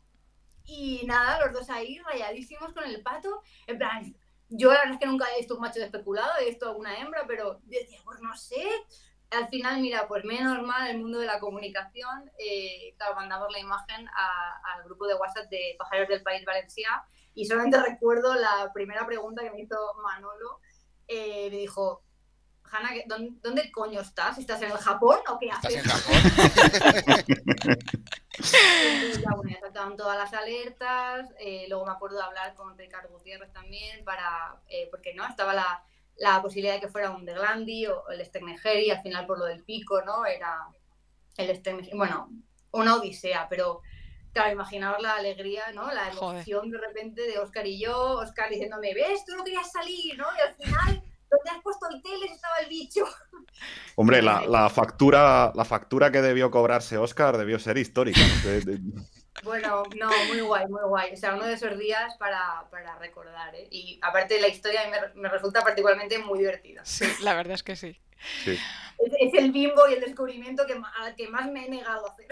Y nada, los dos ahí rayadísimos con el pato. En plan, yo la verdad es que nunca he visto un macho despeculado, he visto una hembra, pero yo decía, pues no sé. Al final, mira, pues menos mal el mundo de la comunicación, claro, mandamos la imagen al grupo de WhatsApp de Pajareros del País Valencià y solamente recuerdo la primera pregunta que me hizo Manolo, me dijo, Hanna, ¿dónde coño estás? ¿Estás en el Japón o qué haces? ¿Estás en Japón? Entonces, ya, bueno, ya saltaban todas las alertas, luego me acuerdo de hablar con Ricardo Gutiérrez también porque no, estaba la posibilidad de que fuera un de Glandi o el Stegneger y al final por lo del pico, ¿no? Era el Stegneger, bueno, una odisea, pero claro, imaginaos la alegría, ¿no? La emoción de repente de Oscar y yo, Oscar diciéndome, ¿ves? Tú no querías salir, ¿no? Y al final, ¿dónde has puesto el tele? Estaba el bicho. Hombre, la factura que debió cobrarse Oscar debió ser histórica. Bueno, no, muy guay, muy guay. O sea, uno de esos días para recordar, ¿eh? Y aparte la historia me resulta particularmente muy divertida. Sí, la verdad es que sí. Sí. Es el bimbo y el descubrimiento al que más me he negado a hacer.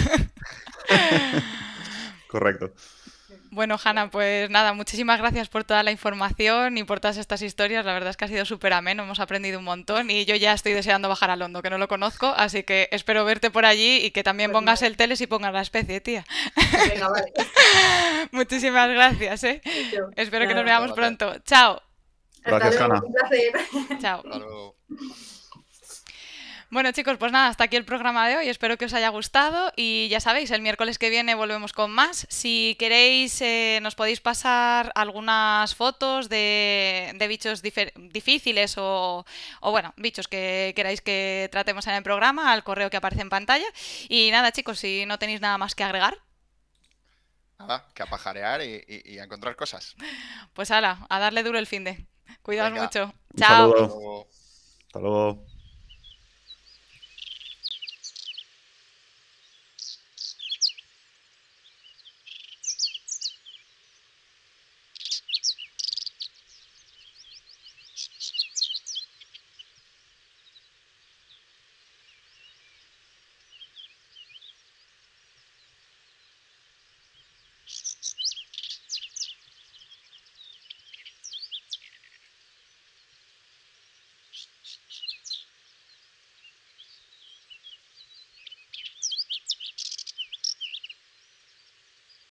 Correcto. Bueno, Hanna, pues nada, muchísimas gracias por toda la información y por todas estas historias. La verdad es que ha sido súper ameno, hemos aprendido un montón y yo ya estoy deseando bajar al Hondo, que no lo conozco, así que espero verte por allí y que también pues pongas el teles y pongas la especie, tía. Venga, vale. Muchísimas gracias, ¿eh? Espero que nos veamos pronto. Chao. Gracias, Hanna. Un placer. Chao. Hasta luego. Bueno, chicos, pues nada, hasta aquí el programa de hoy. Espero que os haya gustado y ya sabéis, el miércoles que viene volvemos con más. Si queréis, nos podéis pasar algunas fotos de bichos difíciles o bueno, bichos que queráis que tratemos en el programa al correo que aparece en pantalla. Y nada, chicos, si no tenéis nada más que agregar. Nada, que a pajarear y a encontrar cosas. Pues hala, a darle duro el finde. Cuidaos mucho. Un Chao. saludo. Hasta luego.